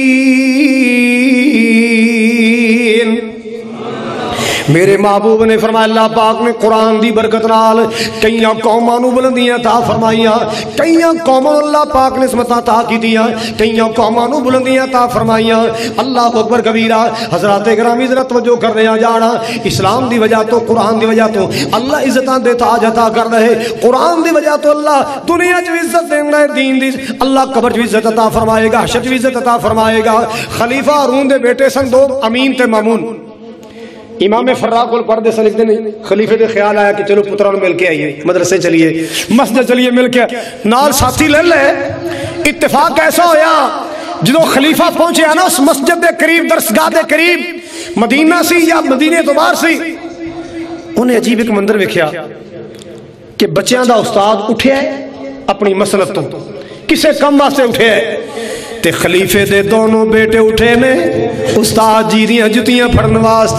میرے محبوب نے فرمایا اللہ پاک نے قرآن دی برکت نال کئیاں قوماں نو بلندیاں عطا فرمائیاں، کئیاں قوماں اللہ پاک نے عصمتاں عطا کیتیاں، کئیاں قوماں نو بلندیاں عطا فرمائیاں۔ اللہ اکبر کبیرہ۔ حضرات گرامی ذرا توجہ کر رہے ہیں جانا، اسلام دی وجہ تو قرآن دی وجہ تو اللہ عزتاں دے تاج عطا کر رہے، قرآن دی وجہ تو اللہ دنیا چ عزت دیندا ہے، دین دی اللہ قبر چ عزت عطا فرمائے گا، حشر چ عزت عطا فرمائے گا۔ خلیفہ ہارون دے بیٹے سن دو، امین تے مامون۔ امام فراق کو پڑھ دے سن ایک دن خلیفے دے خیال آیا کہ چلو پتران مل کے آئیے، مدرسے چلیے، مسجد چلیے، مل کے نال ساتھی لے لے۔ اتفاق ایسا ہویا جدو خلیفہ پہنچے نا اس مسجد دے قریب، درسگاہ دے قریب، مدینہ سی یا مدینے تو باہر سی، انہیں عجیب ایک منظر ویکھیا کہ بچیاں دا استاد اٹھیا ہے اپنی مسنت تو، کسے کم واسطے اٹھیا ہے، تے خلیفے دے دونوں بیٹے اٹھے نے استاد جی دیاں جتیاں پھڑن واسطے۔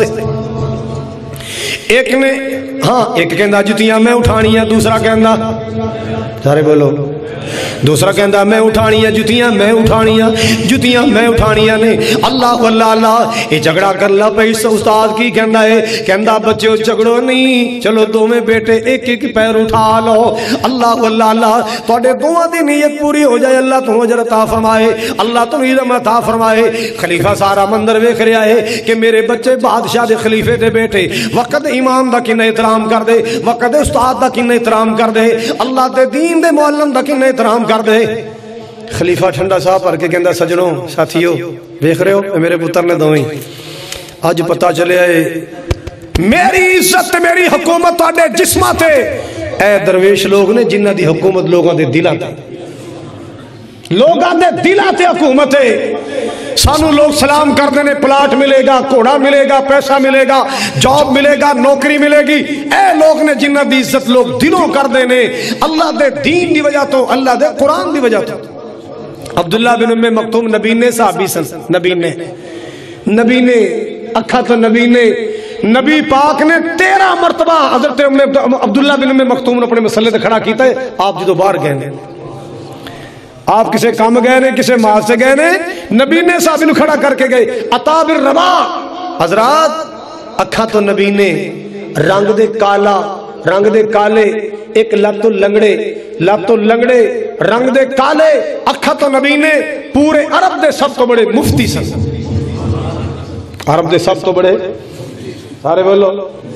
ایک نے ہاں ایک کہندا جتیاں میں اٹھانیاں، دوسرا کہندا سارے بولو، دوسرا کہندا میں اٹھانیاں جتیاں میں اٹھانیاں جتیاں میں اٹھانیاں نے۔ اللہ اللہ اللہ یہ جھگڑا کر لا پئی استاد کی کہندا ہے، کہندا بچو جھگڑو نہیں، چلو دوویں بیٹے ایک ایک پیر اٹھا لو۔ اللہ اللہ اللہ تواڈے دوواں دی نیت پوری ہو جائے، اللہ تمہیں اجر عطا فرمائے، اللہ تمہیں علم عطا فرمائے۔ خلیفہ سارا منظر ویکھ رہا ہے کہ میرے بچے بادشاہ دے خلیفے دے بیٹے وقت امام دا کنے احترام کر دے، وقت استاد دا کنے احترام کر دے، اللہ دے دین دے معلم دا کنے احترام کر دے۔ خلیفہ ٹھنڈا صاحب پڑھ کے کہندا سجنوں ساتھیو ویکھ رہے ہو میرے پتر نے دوویں اج پتہ چلیا ہے میری عزت میری حکومت تواڈے جسماں تے، اے درویش لوگ نے جنہاں دی حکومت لوگاں دے دلاں تے۔ لوگاں دے دلاں تے حکومت ہے. سانو لوگ سلام کرتے ہیں پلاٹ ملے گا, گھوڑا ملے گا, پیسہ ملے گا, جاب ملے گا, نوکری ملے گی. اے لوگ نے جنہ دی عزت لوگ دلوں کر دینے اللہ دے دین دی وجہ تو, اللہ دے قرآن دی وجہ تو. عبداللہ بن ام مکتوم نبی نے صحابی سن, نبی نے نبی نے اکھا تو نبی نے نبی پاک نے تیرہ مرتبہ حضرت عبداللہ بن ام مکتوم نے اپنے مسئلے تے کھڑا کیتا ہے. آپ جدو باہر گئے نے, آپ کسے کام گئے نے, کسے مال سے گئے نے, نبی نے صحابی نو کھڑا کر کے گئے. عطا بن رباح حضرات اکھا تو نبی نے رنگ دے کالا, رنگ دے کالے, ایک لب تو لنگڑے, لب تو لنگڑے, رنگ دے کالے. اکھا تو نبی نے پورے عرب دے سب تو بڑے مفتی سن, عرب دے سب تو بڑے سارے بولو.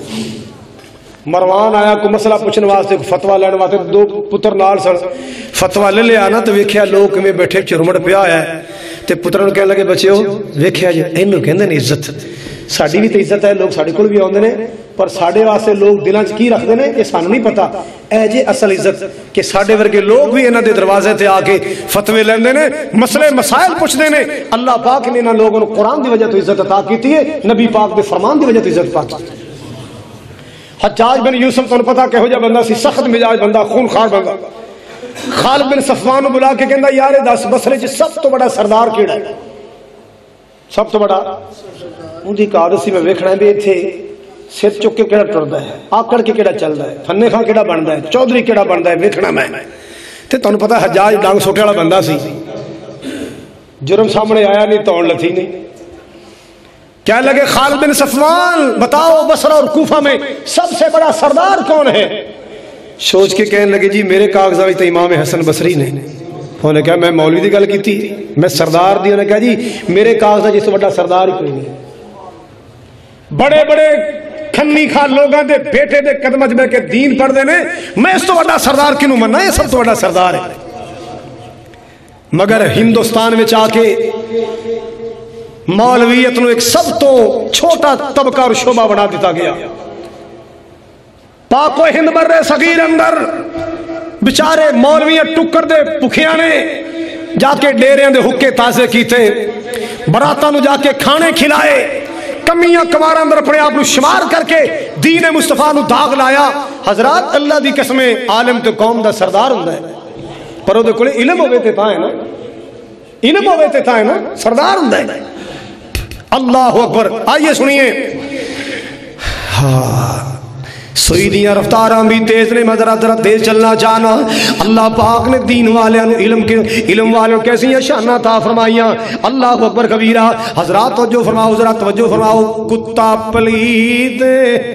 مروان آیا کو مسئلہ پوچھنے واسطے, کو فتوہ لینے واسطے, دو پتر نال سن. فتوہ لے لے آنا تو ویکھیا لوگ میں بیٹھے چرمڑ پیا ہے تے پتر نے کہنے لگے بچیو ویکھیا جی اینو کہندے نے عزت, ساڈی بھی تے عزت ہے, لوگ ساڈے کول بھی آوندے نے, پر ساڈے واسطے لوگ دلاں وچ کی رکھدے نے یہ سانوں نہیں پتا. اے جے اصل عزت کہ ساڈے ورگے لوگ بھی انہاں دے دروازے تے آ کے فتوے لیندے نے, مسئلے مسائل پوچھدے نے. اللہ پاک نے انہاں لوگوں کو قرآن دی وجہ تو عزت عطا کیتی ہے, نبی پاک دے فرمان دی وجہ تو عزت پاک. حجاج بن یوسف تو پتا کہو جا بندہ سی, سخت مزاج بندہ, خون خار بندہ. خالد بن صفوان بلا کے کہندا یار دس بصرے چ سب تو بڑا سردار کیڑا ہے, سب تو بڑا. اندی کار سی میں ویکھنا بھی ایتھے سر چک کے کیڑا ٹردا ہے, آکڑ کے کیڑا چلدا ہے, فنے خان کیڑا بندا ہے, چودھری کیڑا بندا ہے, ویکھنا میں. تے تانوں پتہ حجاج ڈانگ سوٹے والا بندہ سی, جرم سامنے آیا نہیں, توڑ لتھی نہیں. کیا لگے خالد بن صفوان بتاؤ بصرہ اور کوفہ میں سب سے بڑا سردار کون ہے؟ سوچ کے کہنے لگے جی میرے کاغذات میں تو امام حسن بصری نے. انہوں نے کہا میں مولوی دی گل کیتی, میں سردار دی. انہوں نے کہا جی میرے کاغذات جس بڑا سردار ہی کوئی نہیں. بڑے بڑے کھنی کھا لوگاں دے بیٹے دے قدم وچ بیٹھ کے دین پڑھ دے نے, میں اس تو بڑا سردار کینوں مننا, یہ سب تو بڑا سردار ہے. مگر ہندوستان میں آ کے مولویت نو ایک سب تو چھوٹا طبقہ اور شعبہ بنا دیتا گیا. پاک و ہند بر صغیر اندر بیچارے مولویاں ٹکر دے بھکھیاں نے جا کے ڈیریاں دے حکے تازے کیتے, براتاں نو جا کے کھانے کھلائے, کمیاں کماراں اندر اپنے آپ نو شمار کر کے دین مصطفیٰ نو داغ لایا. حضرات اللہ دی قسمیں عالم تے قوم دا سردار ہوندا ہے, پر او دے کولے علم ہوے تے تاں ہے نا, علم ہوے تے تاں ہے نا, سردار ہوندا ہے. اللہ اکبر. آئیے سنیے, ہاں سوئی دیاں رفتاراں بھی تیز نے, میں ذرا ذرا تیز چلنا چاہنا. اللہ پاک نے دین والیاں نو علم کے علم والوں کیسی شاناں عطا فرمائیاں. اللہ اکبر کبیرہ. حضرات توجہ فرماؤ, ذرا توجہ فرماؤ. کتا پلیت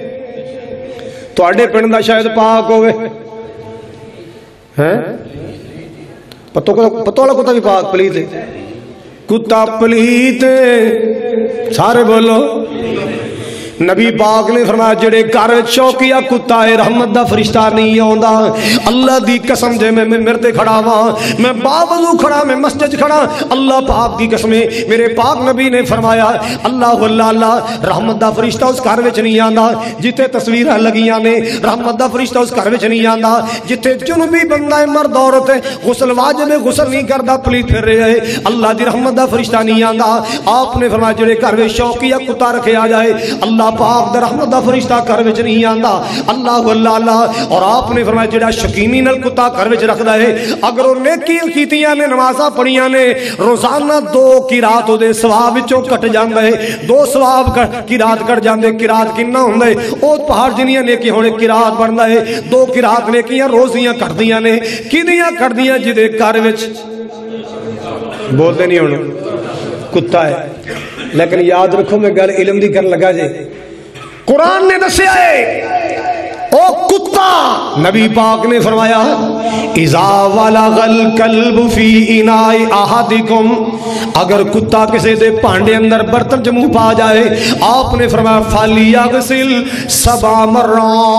تواڈے پنڈ دا شاید پاک ہوے, ہیں پتو پتو والا کتا بھی پاک پلیت ہے. کتا پلیت سارے بولو. نبی پاک نے فرمایا جڑے گھر چوکیا کتا ہے رحمت دا فرشتہ نہیں آوندا. اللہ دی قسم جے میں ممبر تے کھڑا ہاں, میں باوضو کھڑا, میں مسجد کھڑا, اللہ پاک دی قسم میرے پاک نبی نے فرمایا اللہ اللہ اللہ رحمت دا فرشتہ اس گھر وچ نہیں آندا جتے تصویراں لگیاں نے. رحمت دا فرشتہ اس گھر وچ نہیں آندا جتے جنوبی بندہ مرد عورت غسل واجب غسل نہیں کردا پلیت پھر رہے ہے. اللہ دی رحمت دا فرشتہ نہیں آندا. آپ نے فرمایا جڑے گھر وچ شوقیہ کتا رکھیا جائے اللہ پاک در رحمت دا فرشتہ گھر وچ نہیں آندا. اللہ اللہ اللہ. اور آپ نے فرمایا جڑا شکینی نال کتا گھر وچ رکھدا ہے اگر او نیکی کیتیاں نے, نمازاں پڑھیاں نے, روزانہ دو قرات دے ثواب وچوں کٹ جاندا ہے. دو ثواب قرات کٹ جاندے. قرات کنا ہوندا ہے او پہاڑ جنیاں نیکی ہونے قرات بندا ہے. دو قرات نیکیاں روزیاں کٹدیاں نے. کدیاں کٹدیاں جدے گھر وچ بولدے نہیں ہن کتا ہے. لیکن یاد رکھو میں گل علم دی کر لگا جے, قرآن نے دسیا ہے او کتا. نبی پاک نے فرمایا اذا ولغ الکلب فی اناء احدکم, اگر کتا کسی دے پانڈے اندر برتن چ منہ پا جائے آپ نے فرمایا فلیغسل سبع مرات,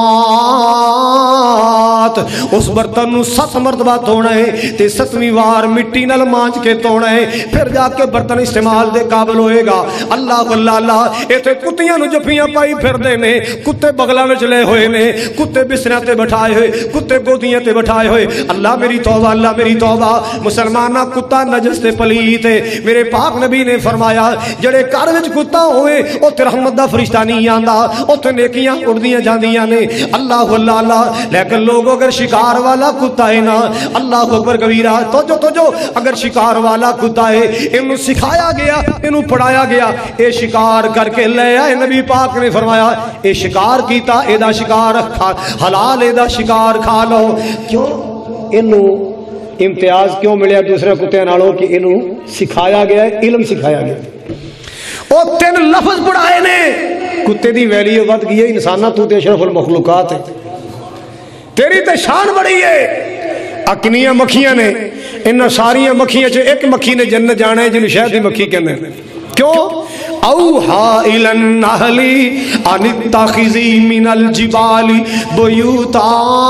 اس برتن نو ست مرتبہ دھونا ہے تے ستویں وار مٹی نال مانج کے دھونا ہے, پھر جا کے برتن استعمال دے قابل ہوئے گا. اللہ اللہ اللہ. ایتھے کتیاں نو جفیاں پائی پھر دے نے, کتے بغلاں وچ لے ہوئے نے, کتے بس بستریاں تے بٹھائے ہوئے، کتے گودیاں تے بٹھائے ہوئے. اللہ میری توبہ، اللہ میری توبہ. مسلمانہ کتا نجس تے پلیت ہے. میرے پاک نبی نے فرمایا جڑے گھر وچ کتا ہوئے اوتے رحمت دا فرشتہ نہیں آندا، اوتے نیکیاں اڑدیاں جاندیاں نے. اللہ اللہ اللہ. لیکن لوگوں اگر شکار والا کتا ہے نا، اللہ اکبر کبیرہ، تو جو تو جو اگر شکار والا کتا ہے انہوں سکھایا گیا، انہوں پڑھایا گیا، اے شکار کر کے لے آئے. نبی پاک نے فرمایا اے شکار کیتا، اے دا شکار کھا حلال، اے دا شکار کھا لو. کیوں انہوں امتیاز کیوں ملیا دوسرے کتے نالوں کہ انہوں سکھایا گیا ہے، علم سکھایا گیا. او تین لفظ پڑھائے نے. کتے دی ویلیو ود گئی ہے، انسانہ تو تے اشرف المخلوقات ہے، تیری تے شان بڑی ہے. اکنیاں مکھیاں نے، انہاں ساریاں مکھیاں چ ایک مکھی نے جنت جانا ہے جنہوں شہد دی مکھی کہنے. کیوں؟ اوہا الى النحل ان اتخذی من الجبال بیوتا.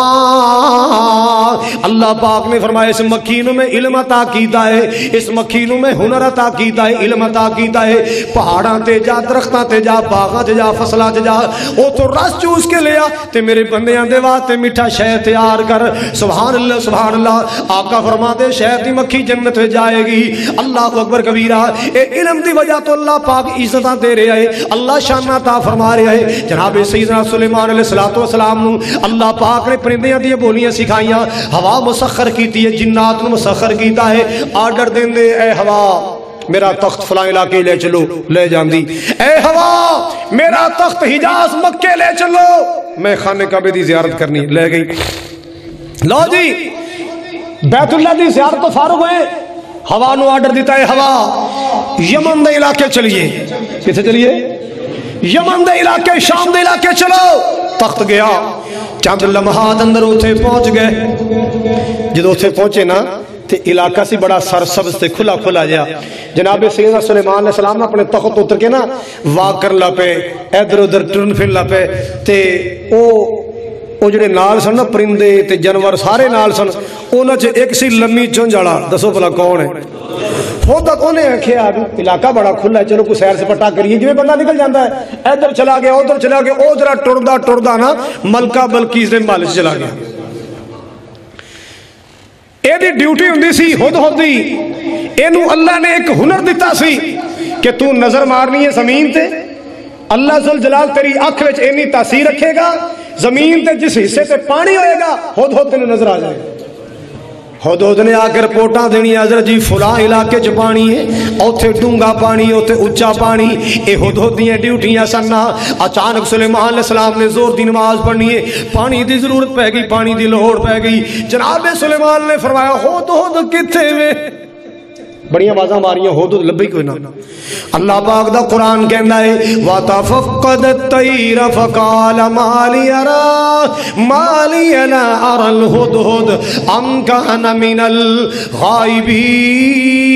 اللہ پاک نے فرمایا اس مکھی نو میں علم عطا کیتا ہے، اس مکھی نو میں ہنر عطا کیتا ہے، علم عطا کیتا ہے. پہاڑاں تے جا، درختاں تے جا، باغاں تے جا، فصلاں تے جا، او تو رس چوس کے لیا تے میرے بندیاں دے واسطے میٹھا شہد تیار کر. سبحان اللہ سبحان اللہ. آقا فرما دے شہد دی مکھی جنت میں جائے گی. اللہ اکبر کبیرہ. اے علم دی وجہ تو اللہ پاک عزتاں دے رہے ہے، اللہ شانہ عطا فرما رہے ہے. جناب سیدنا سلیمان علیہ السلام نو اللہ پاک نے پرندیاں دی بولیاں سکھائیاں، ہوا مسخر کیتی ہے، جنات نو مسخر کیتا ہے. آرڈر دین دے اے ہوا میرا تخت فلاں علاقے لے چلو، لے جاندی. اے ہوا میرا تخت حجاز مکے لے چلو، میں خانہ کعبے دی زیارت کرنی، لے گئی. لو جی بیت اللہ دی زیارت تو فارغ ہوئے، ہوا نو آرڈر دیتا ہے ہوا یمن دے علاقے چلیے. کسے چلیے؟ یمن دے علاقے، شام دے علاقے چلو. تخت گیا، چند لمحات اندر اتھے پہنچ گئے. جدو اتھے پہنچے نا تے علاقہ سی بڑا سرسبز تے کھلا کھلا جا. جناب سیدنا سلیمان علیہ السلام اپنے تخت اتر کے نا واک کر لپے، ادھر ادھر ٹرن پھر لپے تے او او جڑے نال سن نا پرندے تے جانور سارے نال سن. انہاں چ ایک سی لمی چونج والا، دسو بھلا کون ہے؟ خود تک انہیں آخیا علاقہ بڑا کھلا ہے، چلو کوئی سیر سپاٹا کریے. جی بندہ نکل جاتا ہے، ادھر چلا گیا ادھر چلا گیا، او ذرا ٹردا ٹردا نا ملکہ بلقیس دے محل چلا گیا. یہ ڈیوٹی ہوندی سی ہد ہدی. اینو اللہ نے ایک ہنر دیتا سی کہ تو نظر مارنی ہے زمین تے، اللہ ذل جلال تیری اکھ وچ اینی تاثیر رکھے گا، زمین تے جس حصے تے پانی ہوئے گا ہد ہد تینوں نظر آ جائے گا. ہد ہد نے آ کے رپورٹاں دینی حضرت جی فلاں علاقے چ پانی ہے، اوتھے ڈونگا پانی، اوتھے اچا پانی. اے ہد ہد دیاں ڈیوٹیاں سننا. اچانک سلیمان علیہ السلام نے زور دی نماز پڑھنی ہے، پانی دی ضرورت پہ گئی، پانی دی لوڑ پہ گئی. جناب سلیمان نے فرمایا ہد ہد کتھے وے؟ بڑی آوازاں ماریاں، ہد ہد لبھی کوئی نہ. اللہ پاک دا قرآن کہندا ہے وَتَفَقَّدَ الطَّيْرَ فَقَالَ مَا لِيَ أَرَىٰ مَا لِيَ لَا أَرَى الْهُدْهُدَ أَمْ كَانَ مِنَ الْغَائِبِينَ.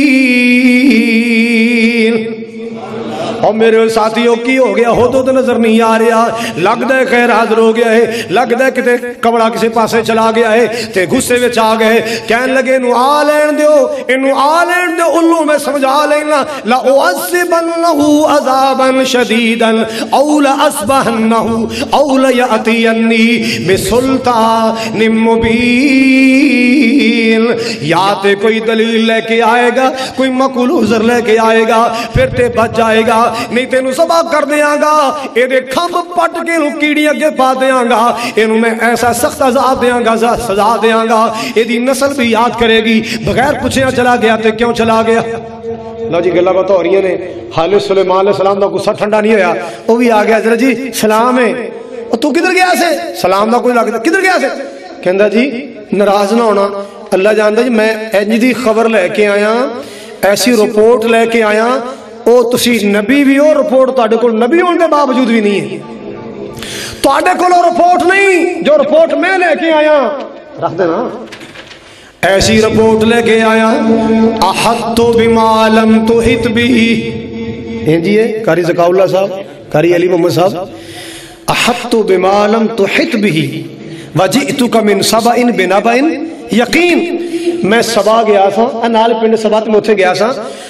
اور میرے ساتھیوں کی ہو گیا ہد ہد نظر نہیں آ رہا. لگتا ہے خیر حاضر ہو گیا ہے، لگتا ہے کتے کبڑا کسی پاسے چلا گیا ہے تے غصے وچ آ گئے. کہن لگے انہوں آ لین دیو، انہوں آ لین دیو، الو میں سمجھا لینا. لَأُعَذِّبَنَّهُ عَذَابًا شَدِيدًا أَوْ لَأَصْبَحَنَّهُ أَوْ لَيَأْتِيَنِّي بِسُلْطَانٍ مُبِينٍ. یا تے کوئی دلیل لے کے آئے گا، کوئی مقول عذر لے کے آئے گا، پھر تے بچ جائے گا، نہیں تینوں سبا کر دیاں گا. اے دے کھمب پٹ کے نو کیڑی اگے پا دیاں گا، اینو میں ایسا سخت عذاب دیاں گا، سزا دیاں گا. اے دی نسل بھی یاد کرے گی. بغیر پوچھے چلا گیا تے کیوں چلا گیا؟ لو جی گلا بات ہو رہی ہیں. حال سلیمان علیہ السلام دا غصہ ٹھنڈا نہیں ہویا، وہ بھی آ گیا حضرت جی سلام ہے. تو کدھر گیا سے؟ سلام دا کوئی لگتا کدھر گیا سے؟ کہندا جی ناراض نہ ہونا، اللہ جاندا جی میں انج دی خبر لے کے آیا، ایسی رپورٹ لے کے آیا. او تسی نبی بھی ہو، رپورٹ تہاڈے کول نبی ہون دے باوجود بھی نہیں ہے. تہاڈے کول رپورٹ نہیں جو رپورٹ میں لے کے آیا. رکھ دینا ایسی رپورٹ لے کے آیا. احط بما لم تحط به. ہیں جی قاری ذکاء اللہ صاحب، قاری علی محمد صاحب. احط بما لم تحط به وجئتک من سبأ بنبأ یقین. میں سبا گیا تھا، انال پنڈ سبا تے میں اتھے گیا تھا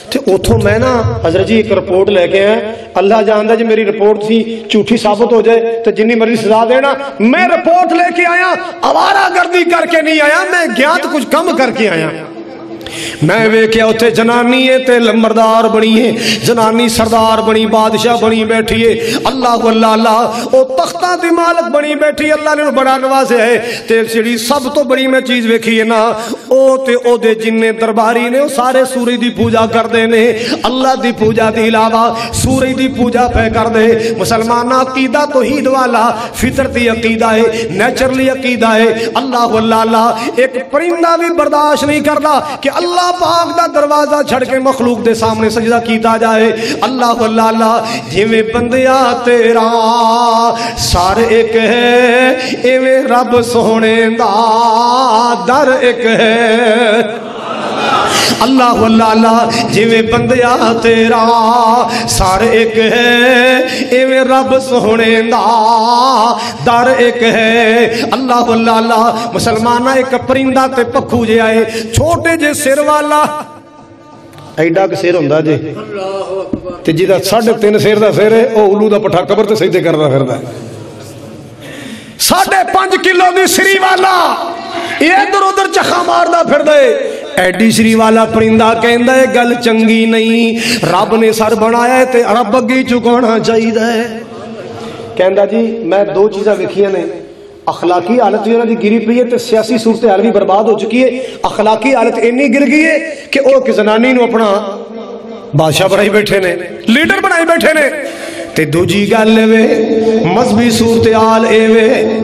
تے اتھوں میں نا حضرت جی ایک رپورٹ لے کے آیا، اللہ جانتا جی میری رپورٹ تھی جھوٹی ثابت ہو جائے تو جنی مرضی سزا دینا، میں رپورٹ لے کے آیا، آوارہ گردی کر کے نہیں آیا، میں گیا تو کچھ کم کر کے آیا۔ میں ویکھیا اوتھے جنانی ہے تے لمبردار بنی ہے، جنانی سردار بنی، بادشاہ بنی بیٹھی ہے، اللہ اللہ اللہ او تختہ دی مالک بنی بیٹھی ہے، اللہ نے بڑا نوازے ہے۔ تے جڑی سب تو بڑی میں چیز ویکھی ہے نا، او تے او دے جننے درباری نے او سارے سورج دی پوجا کر دے نے، اللہ دی پوجا دی علاوہ سورج دی پوجا پہ کر دے۔ مسلمان عقیدہ توحید والا فطرتی عقیدہ ہے، نیچرلی عقیدہ ہے، اللہ اللہ اللہ۔ ایک پرندہ بھی برداشت نہیں کرتا کہ اللہ پاک دا دروازہ چھڑ کے مخلوق دے سامنے سجدہ کیتا جائے، اللہ اللہ اللہ۔ جویں بندیا تیرا سار ایک ہے، ایویں رب سونے دا در ایک ہے، اللہ اللہ اللہ۔ جویں بندیا تیرا سار ایک ہے، ایویں رب سونے دا در ایک ہے، اللہ اللہ اللہ۔ مسلمانہ ایک پرندہ تے پکھو جے آئے، چھوٹے جے سر والا، ایڈا کہ سر ہوندا جے تے جیدہ ساڑھے تین سر دا سر ہے، او علو دا پٹھا قبر تے سجدے کردا پھردا ہے، ساڑھے پانچ کلو دی سری والا یہ ادھر ادھر چخا ماردا پھردا ہے۔ ایڈی شری والا پرندہ کہندا ہے گل چنگی نہیں، رب نے سر بنایا ہے تے رب اگی چکانا چاہیے۔ کہندا جی میں دو چیزاں ویکھیاں نے، اخلاقی حالت بھی انہاں دی گری پئی ہے تے سیاسی صورتحال بھی برباد ہو چکی ہے۔ اخلاقی حالت اتنی گر گئی ہے کہ وہ ایک زنانی نو اپنا بادشاہ بنائی بیٹھے نے، لیڈر بنائی بیٹھے نے۔ تے دوجی گل وے مذہبی صورتحال اے وے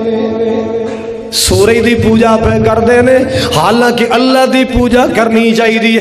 سورج دی پوجا پہ کر دینے، حالانکہ اللہ دی پوجا کرنی چاہیے۔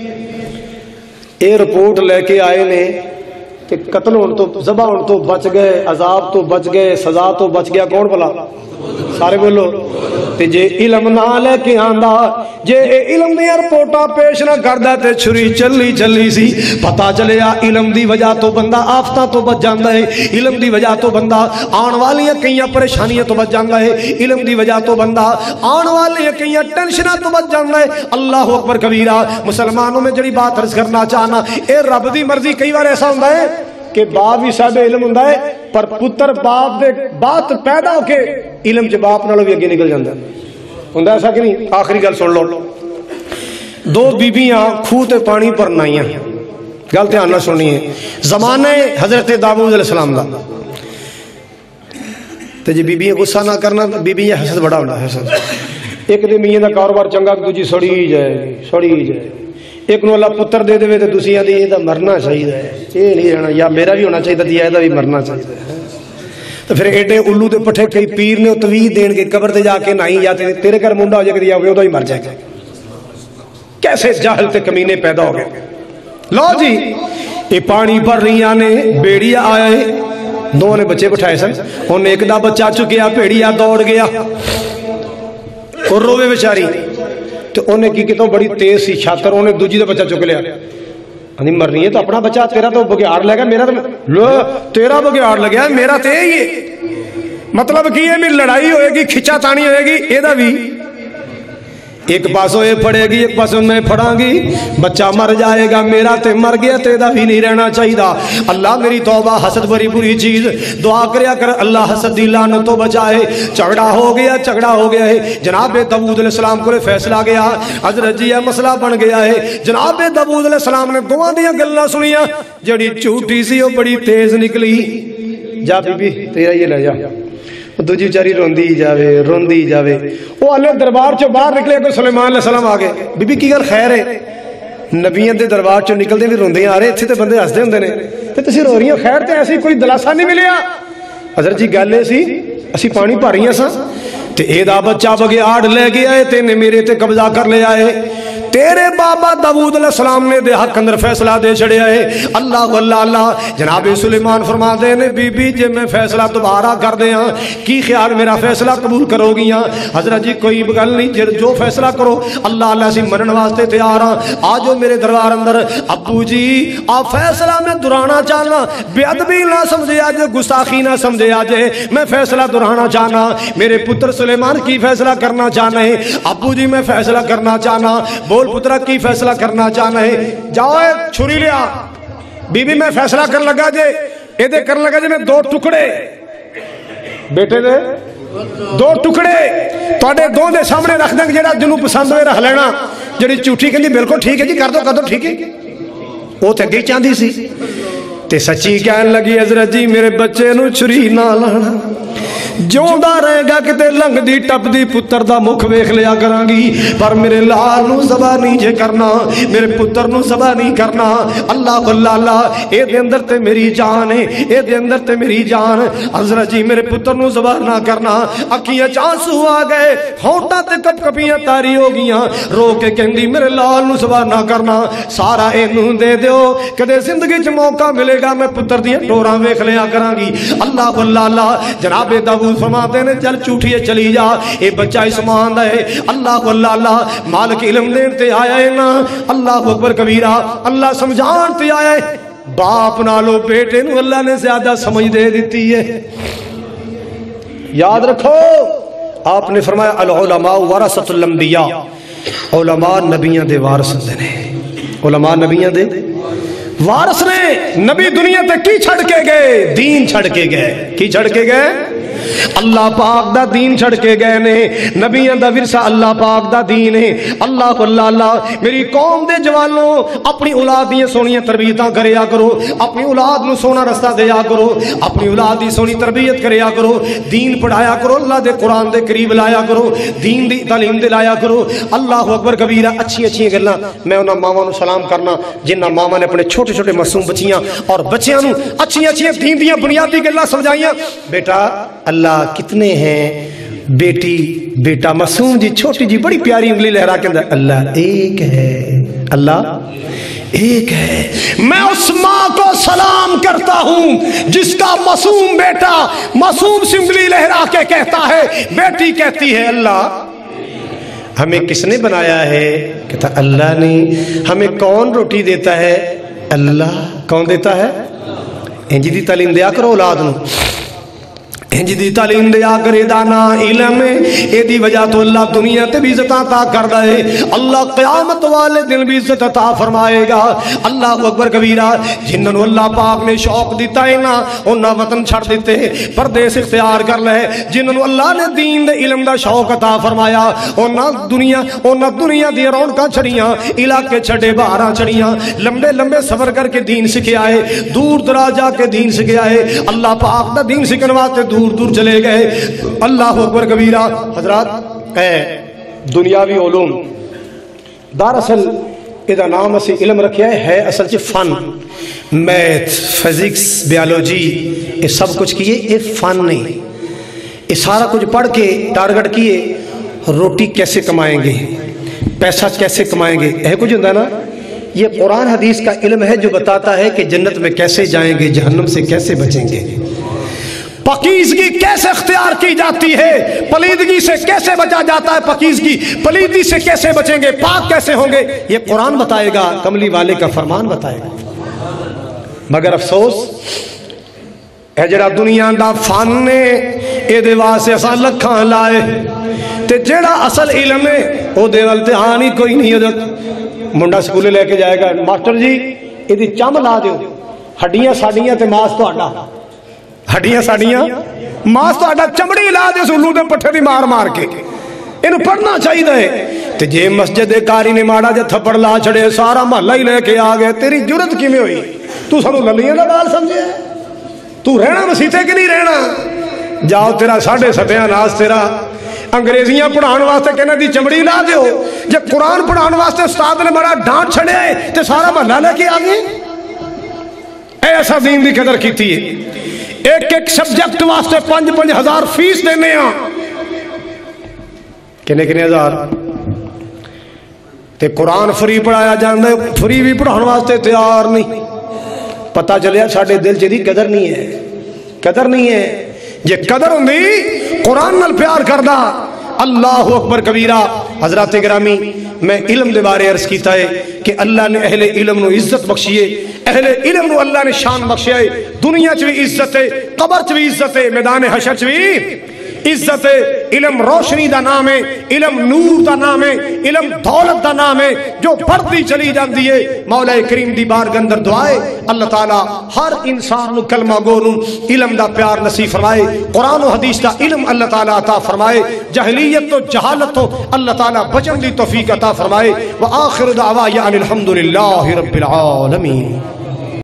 اے رپورٹ لے کے آئے نے کہ قتل ہون تو ذبح ہون تو بچ گئے، عذاب تو بچ گئے، سزا تو بچ گیا، کون بلا؟ سارے بولو۔ تے جے علم نہ لے کے آندا، جے علم دی رپورٹاں پیش نہ کردا تے چھری چلی چلی سی۔ پتہ چلیا علم دی وجہ تو بندہ آفتاں تو بچ جاندا ہے، علم دی وجہ تو بندہ آن والیاں کئیاں پریشانیاں تو بچ جاندا ہے، علم دی وجہ تو بندہ آن والیاں کئیاں ٹینشناں تو بچ جاندا ہے۔ اللہ اکبر کبیرہ۔ مسلمانوں میں جڑی بات عرض کرنا چاہنا، اے رب دی مرضی کئی بار ایسا ہوندا ہے کہ باپ بھی صاحب علم ہوندا ہے پر پتر باپ دے بات پیدا ہو کے علم چ باپ نالوں بھی اگے نکل جاندا ہے، ہوندا ایسا کہ نہیں؟ آخری گل سن لو، دو بیبیاں کھوہ تے پانی بھرن آئیاں، گل دھیان نال سننی ہے، زمانہ حضرت داؤد علیہ السلام دا۔ تے جے بیبیاں غصہ نہ کرنا، بیبیاں حسد بڑا ہوندا ہے، حسد۔ ایک دے میاں دا کاروبار چنگا، دوجی سڑی جائے سڑی جائے، ایک نو اللہ پتر دے دے تے دوسری آدھی یہ مرنا چاہیے، یہ نہیں رہنا، یا میرا بھی ہونا چاہیے یا یہ بھی مرنا چاہیے۔ تو پھر ایڈے الو دے پٹھے کئی پیر نے تویز دین کے قبر تے جا کے نائی یا تیرے گھر منڈا ہو جائے گا یا وہ ہی مر جائے گا۔ کیسے جاہل تے کمینے پیدا ہو گئے۔ لو جی یہ پانی بھر رہی آنے، بیڑیا آیا ہے، دو نے بچے بٹھائے سن، انہیں ایک دا بچہ چکیا، بیڑیا دوڑ گیا اور روے بیچاری، تو انہیں کی کہ تو بڑی تیز سی چھاتر، انہیں دوجی دا بچہ چک لیا، نہیں مر رہی ہے تو اپنا بچہ، تیرا تو بگیاڑ لگا، میرا تو تیرا بگیاڑ لگیا، میرا تے ہی ہے۔ مطلب کی ہے میری لڑائی ہوئے گی، کھچا تانی ہوئے گی، ایدہ بھی ایک پاسوں یہ پڑے گی، ایک پاسوں میں پڑھاں گی، بچہ مر جائے گا، میرا تے مر گیا، تیدہ بھی نہیں رہنا چاہیے۔ اللہ میری توبہ، حسد بری بری چیز، دعا کریا کر اللہ حسد دی لعنت تو بچائے۔ جھگڑا ہو گیا، جھگڑا ہو گیا ہے، جناب داؤد علیہ السلام کو فیصلہ گیا، حضرت جی مسئلہ بن گیا ہے۔ جناب داؤد علیہ السلام نے دعا دیا گلہ سنیا، جڑی چھوٹی سی وہ بڑی تیز نکلی، جا بی بی تیرا یہ لے جا، دوجی چاری روندی جاوے روندی جاوے۔ وہ اللہ دربار چو باہر نکلے کوئی سلیمان علیہ السلام آگے، بی بی کی گل خیر ہے، نبیان دے دربار چو نکل دے بھی روندے آ رہے، اتھے تے بندے ہس دے ہوندے نے، تے تسی رو رہی ہو، خیر تے ایسی کوئی دلاسا نہیں ملیا۔ حضرت جی گل ہے سی اسی پانی بھر رہی ہیں سا تے اے دا بچہ بگیاڑ لے گیا ہے، تے نے میرے تے قبضہ کر لے آئے، تیرے بابا داؤد علیہ السلام نے دے حق اندر فیصلہ دے چھڑے آئے۔ اللہ اللہ اللہ۔ جناب سلیمان فرما دے نے بی بی جے میں فیصلہ دوبارہ کر دے ہاں کی خیال میرا فیصلہ قبول کرو گی ہاں؟ حضرت جی کوئی گل نہیں، جو فیصلہ کرو اللہ اللہ سی منن واسطے تیار ہاں، آجو میرے دربار اندر۔ ابو جی آپ فیصلہ میں درانا چاہنا، بے ادبی نہ سمجھے آجے، گستاخی نہ سمجھے آجے، میں فیصلہ درانا چاہنا، میرے پتر سلیمان کی فیصلہ کرنا چاہنا ہے۔ ابو جی میں فیصلہ کرنا چاہنا، بول پترا کی فیصلہ کرنا چاہنا ہے؟ جاؤ چھری لیا بی بی میں فیصلہ کر لگا جے یہ کر لگا جے میں دو ٹکڑے بیٹے دے دو ٹکڑے تواڈے دو دے سامنے رکھ دیں جڑا جنوں پسند ہوئے رکھ لینا جڑی جھوٹھی کہندی بالکل ٹھیک ہے جی کر دو کر دو ٹھیک ہے وہ تے اگے چاہندی سی تے سچی کہن لگی حضرت جی میرے بچے نو چھری نہ لانا جوندا رہے گا کتے لنگ دی ٹپ دی پتر دا مکھ ویکھ لیا کراں گی پر میرے لال نو ذبح نہیں جے کرنا میرے پتر نو ذبح نہیں کرنا اللہ اللہ اللہ اے دے اندر تے میری جان ہے اے دے اندر تے میری جان حضرت جی میرے پتر نو ذبح نہ کرنا اکھیاں چانسو آ گئے ہونٹاں تے کپ کپیاں تاری ہو گیاں رو کے کہندی میرے لال نو ذبح نہ کرنا سارا اینوں دے دیو کدے زندگی وچ موقع ملے گا میں پتر دی ٹوراں ویکھ لیا کراں گی اللہ اللہ اللہ جناب داؤد فرماتے ہیں چل چوٹھیے چلی جا اے بچہ اسمان دا ہے اللہ اللہ اللہ مالک علم دین تے آیا ہے نا اللہ اکبر کبیرہ اللہ سمجھان تے آیا ہے باپ نالو بیٹے نو اللہ نے زیادہ سمجھ دے دیتی ہے یاد رکھو آپ نے فرمایا العلماء ورثۃ الانبیاء علماء نبیوں دے وارث نے علماء نبیوں دے وارث نے نبی دنیا تے کی چھڑ کے گئے دین چھڑ کے گئے کی چھڑ کے گئے اللہ پاک دا دین چھڑ کے گئے نے نبیوں دا ورثہ اللہ پاک دا دین ہے اللہ اللہ اللہ میری قوم دے جوانوں اپنی اولاد دی سونی تربیتاں کریا کرو اپنی اولاد نو سونا رستہ دیا کرو اپنی اولاد دی سونی تربیت کریا کرو دین پڑھایا کرو اللہ دے قرآن دے قریب لایا کرو دین دی تعلیم دے لایا کرو اللہ اکبر کبیرہ اچھی اچھی گلاں میں انہاں ماواں نو سلام کرنا جنہاں ماواں نے اپنے چھوٹے چھوٹے معصوم بچیاں اور بچیاں نو اچھی اچھی دین دیاں بنیادی گلاں سمجھائیاں بیٹا اللہ کتنے ہیں بیٹی بیٹا معصوم جی چھوٹی جی بڑی پیاری انگلی لہرا کے اندر اللہ ایک ہے اللہ ایک ہے میں اس ماں کو سلام کرتا ہوں جس کا معصوم بیٹا معصوم سی انگلی لہرا کے کہتا ہے بیٹی کہتی ہے اللہ ہمیں کس نے بنایا ہے کہتا اللہ نے ہمیں کون روٹی دیتا ہے اللہ کون دیتا ہے انجی دی تعلیم دیا کرو اولاد نو انجی دی تعلیم دیا کرے دانا علم اے دی وجہ تو اللہ دنیا تے بھی عزت عطا کر دے اللہ قیامت والے دن بھی عزت عطا فرمائے گا اللہ اکبر کبیرہ جنہوں اللہ پاک نے شوق دیتا ہے نا انہاں وطن چھڑ دیتے پردیس اختیار کر لے جنہوں اللہ نے دین دے علم دا شوق عطا فرمایا انہاں دنیا انہاں دنیا دی رونقاں چھڑیاں علاقے چھڑے باہراں چھڑیاں لمبے لمبے سفر کر کے دین سکھے آئے دور دراز جا کے دین سکھے آئے اللہ پاک دا دین سکھن واسطے دور دور دور چلے گئے اللہ اکبر کبیرہ حضرات اے دنیاوی علوم دراصل ادھا نام اسی علم رکھیا ہے ہے اصل چی فن میتھ فزکس بیالوجی یہ سب کچھ کیے یہ فن نہیں یہ سارا کچھ پڑھ کے ٹارگٹ کیے روٹی کیسے کمائیں گے پیسہ کیسے کمائیں گے یہ کچھ ہوتا ہے نا یہ قرآن حدیث کا علم ہے جو بتاتا ہے کہ جنت میں کیسے جائیں گے جہنم سے کیسے بچیں گے پاکیزگی کیسے اختیار کی جاتی ہے پلیدگی سے کیسے بچا جاتا ہے پاکیزگی پلیدگی سے کیسے بچیں گے پاک کیسے ہوں گے یہ قرآن بتائے گا کملی والے کا فرمان بتائے گا مگر افسوس اے جڑا دنیا دا فن نے اے دے واسطے اساں لکھاں لائے تے جڑا اصل علم ہے او دے ول تے آنی کوئی نہیں حضرت منڈا سکولے لے کے جائے گا ماسٹر جی ایدی چم لا دیو ہڈیاں ساڈیاں تے ماس تہاڈا ہڈیاں ساڑیاں ماس تو آڈا چمڑی لا دے سلو دے پٹھے دی مار مار کے انہوں پڑھنا چاہیے دے تے جے مسجد کاری نے ماڑا جے تھپڑ لا چھڑے سارا محلہ ہی لے کے آگئے تیری جرت کی میں ہوئی تو سنو للیاں دا بال سمجھے تو رہنا مسیطے کی نہیں رہنا جاؤ تیرا ساڑھے ستیاں ناس تیرا انگریزیاں پڑھان واسطے کہنے دی چمڑی لا دیو جب قرآن پڑھان واسطے استاد نے بڑا ڈانٹ چھڑے تے سارا محلہ لے کے آگئے ایسا دین دی قدر کی تھی ایک ایک سبجیکٹ واسطے پانچ پانچ ہزار فیس دینے ہاں کنے کنے ہزار تے قرآن فری پڑھایا جاندے فری بھی پڑھان واسطے تیار نہیں پتہ چلیا ساڑھے دل چیدی قدر نہیں ہے قدر نہیں ہے یہ قدر ہوں دی قرآن نال پیار کردہ اللہ اکبر کبیرہ حضرات گرامی میں علم دے بارے عرض کیتا ہے کہ اللہ نے اہل علم نو عزت بخشیے اہل علم نو اللہ نے شان بخشیے دنیا چوی عزت ہے قبر چوی عزت ہے میدان حشر چوی عزت علم روشنی دا نام ہے، علم نور دا نام ہے، علم دولت دا نام ہے جو بڑھتی چلی جاندی ہے۔ مولا کریم دی بارگاہ اندر دعائے اللہ تعالی ہر انسان نو کلمہ گو نو علم دا پیار نصیب فرمائے، قرآن و حدیث دا علم اللہ تعالی عطا فرمائے، جہلیت تو جہالت تو اللہ تعالی بچن دی توفیق عطا فرمائے۔ وآخر دعوانا ان الحمد للہ رب العالمین۔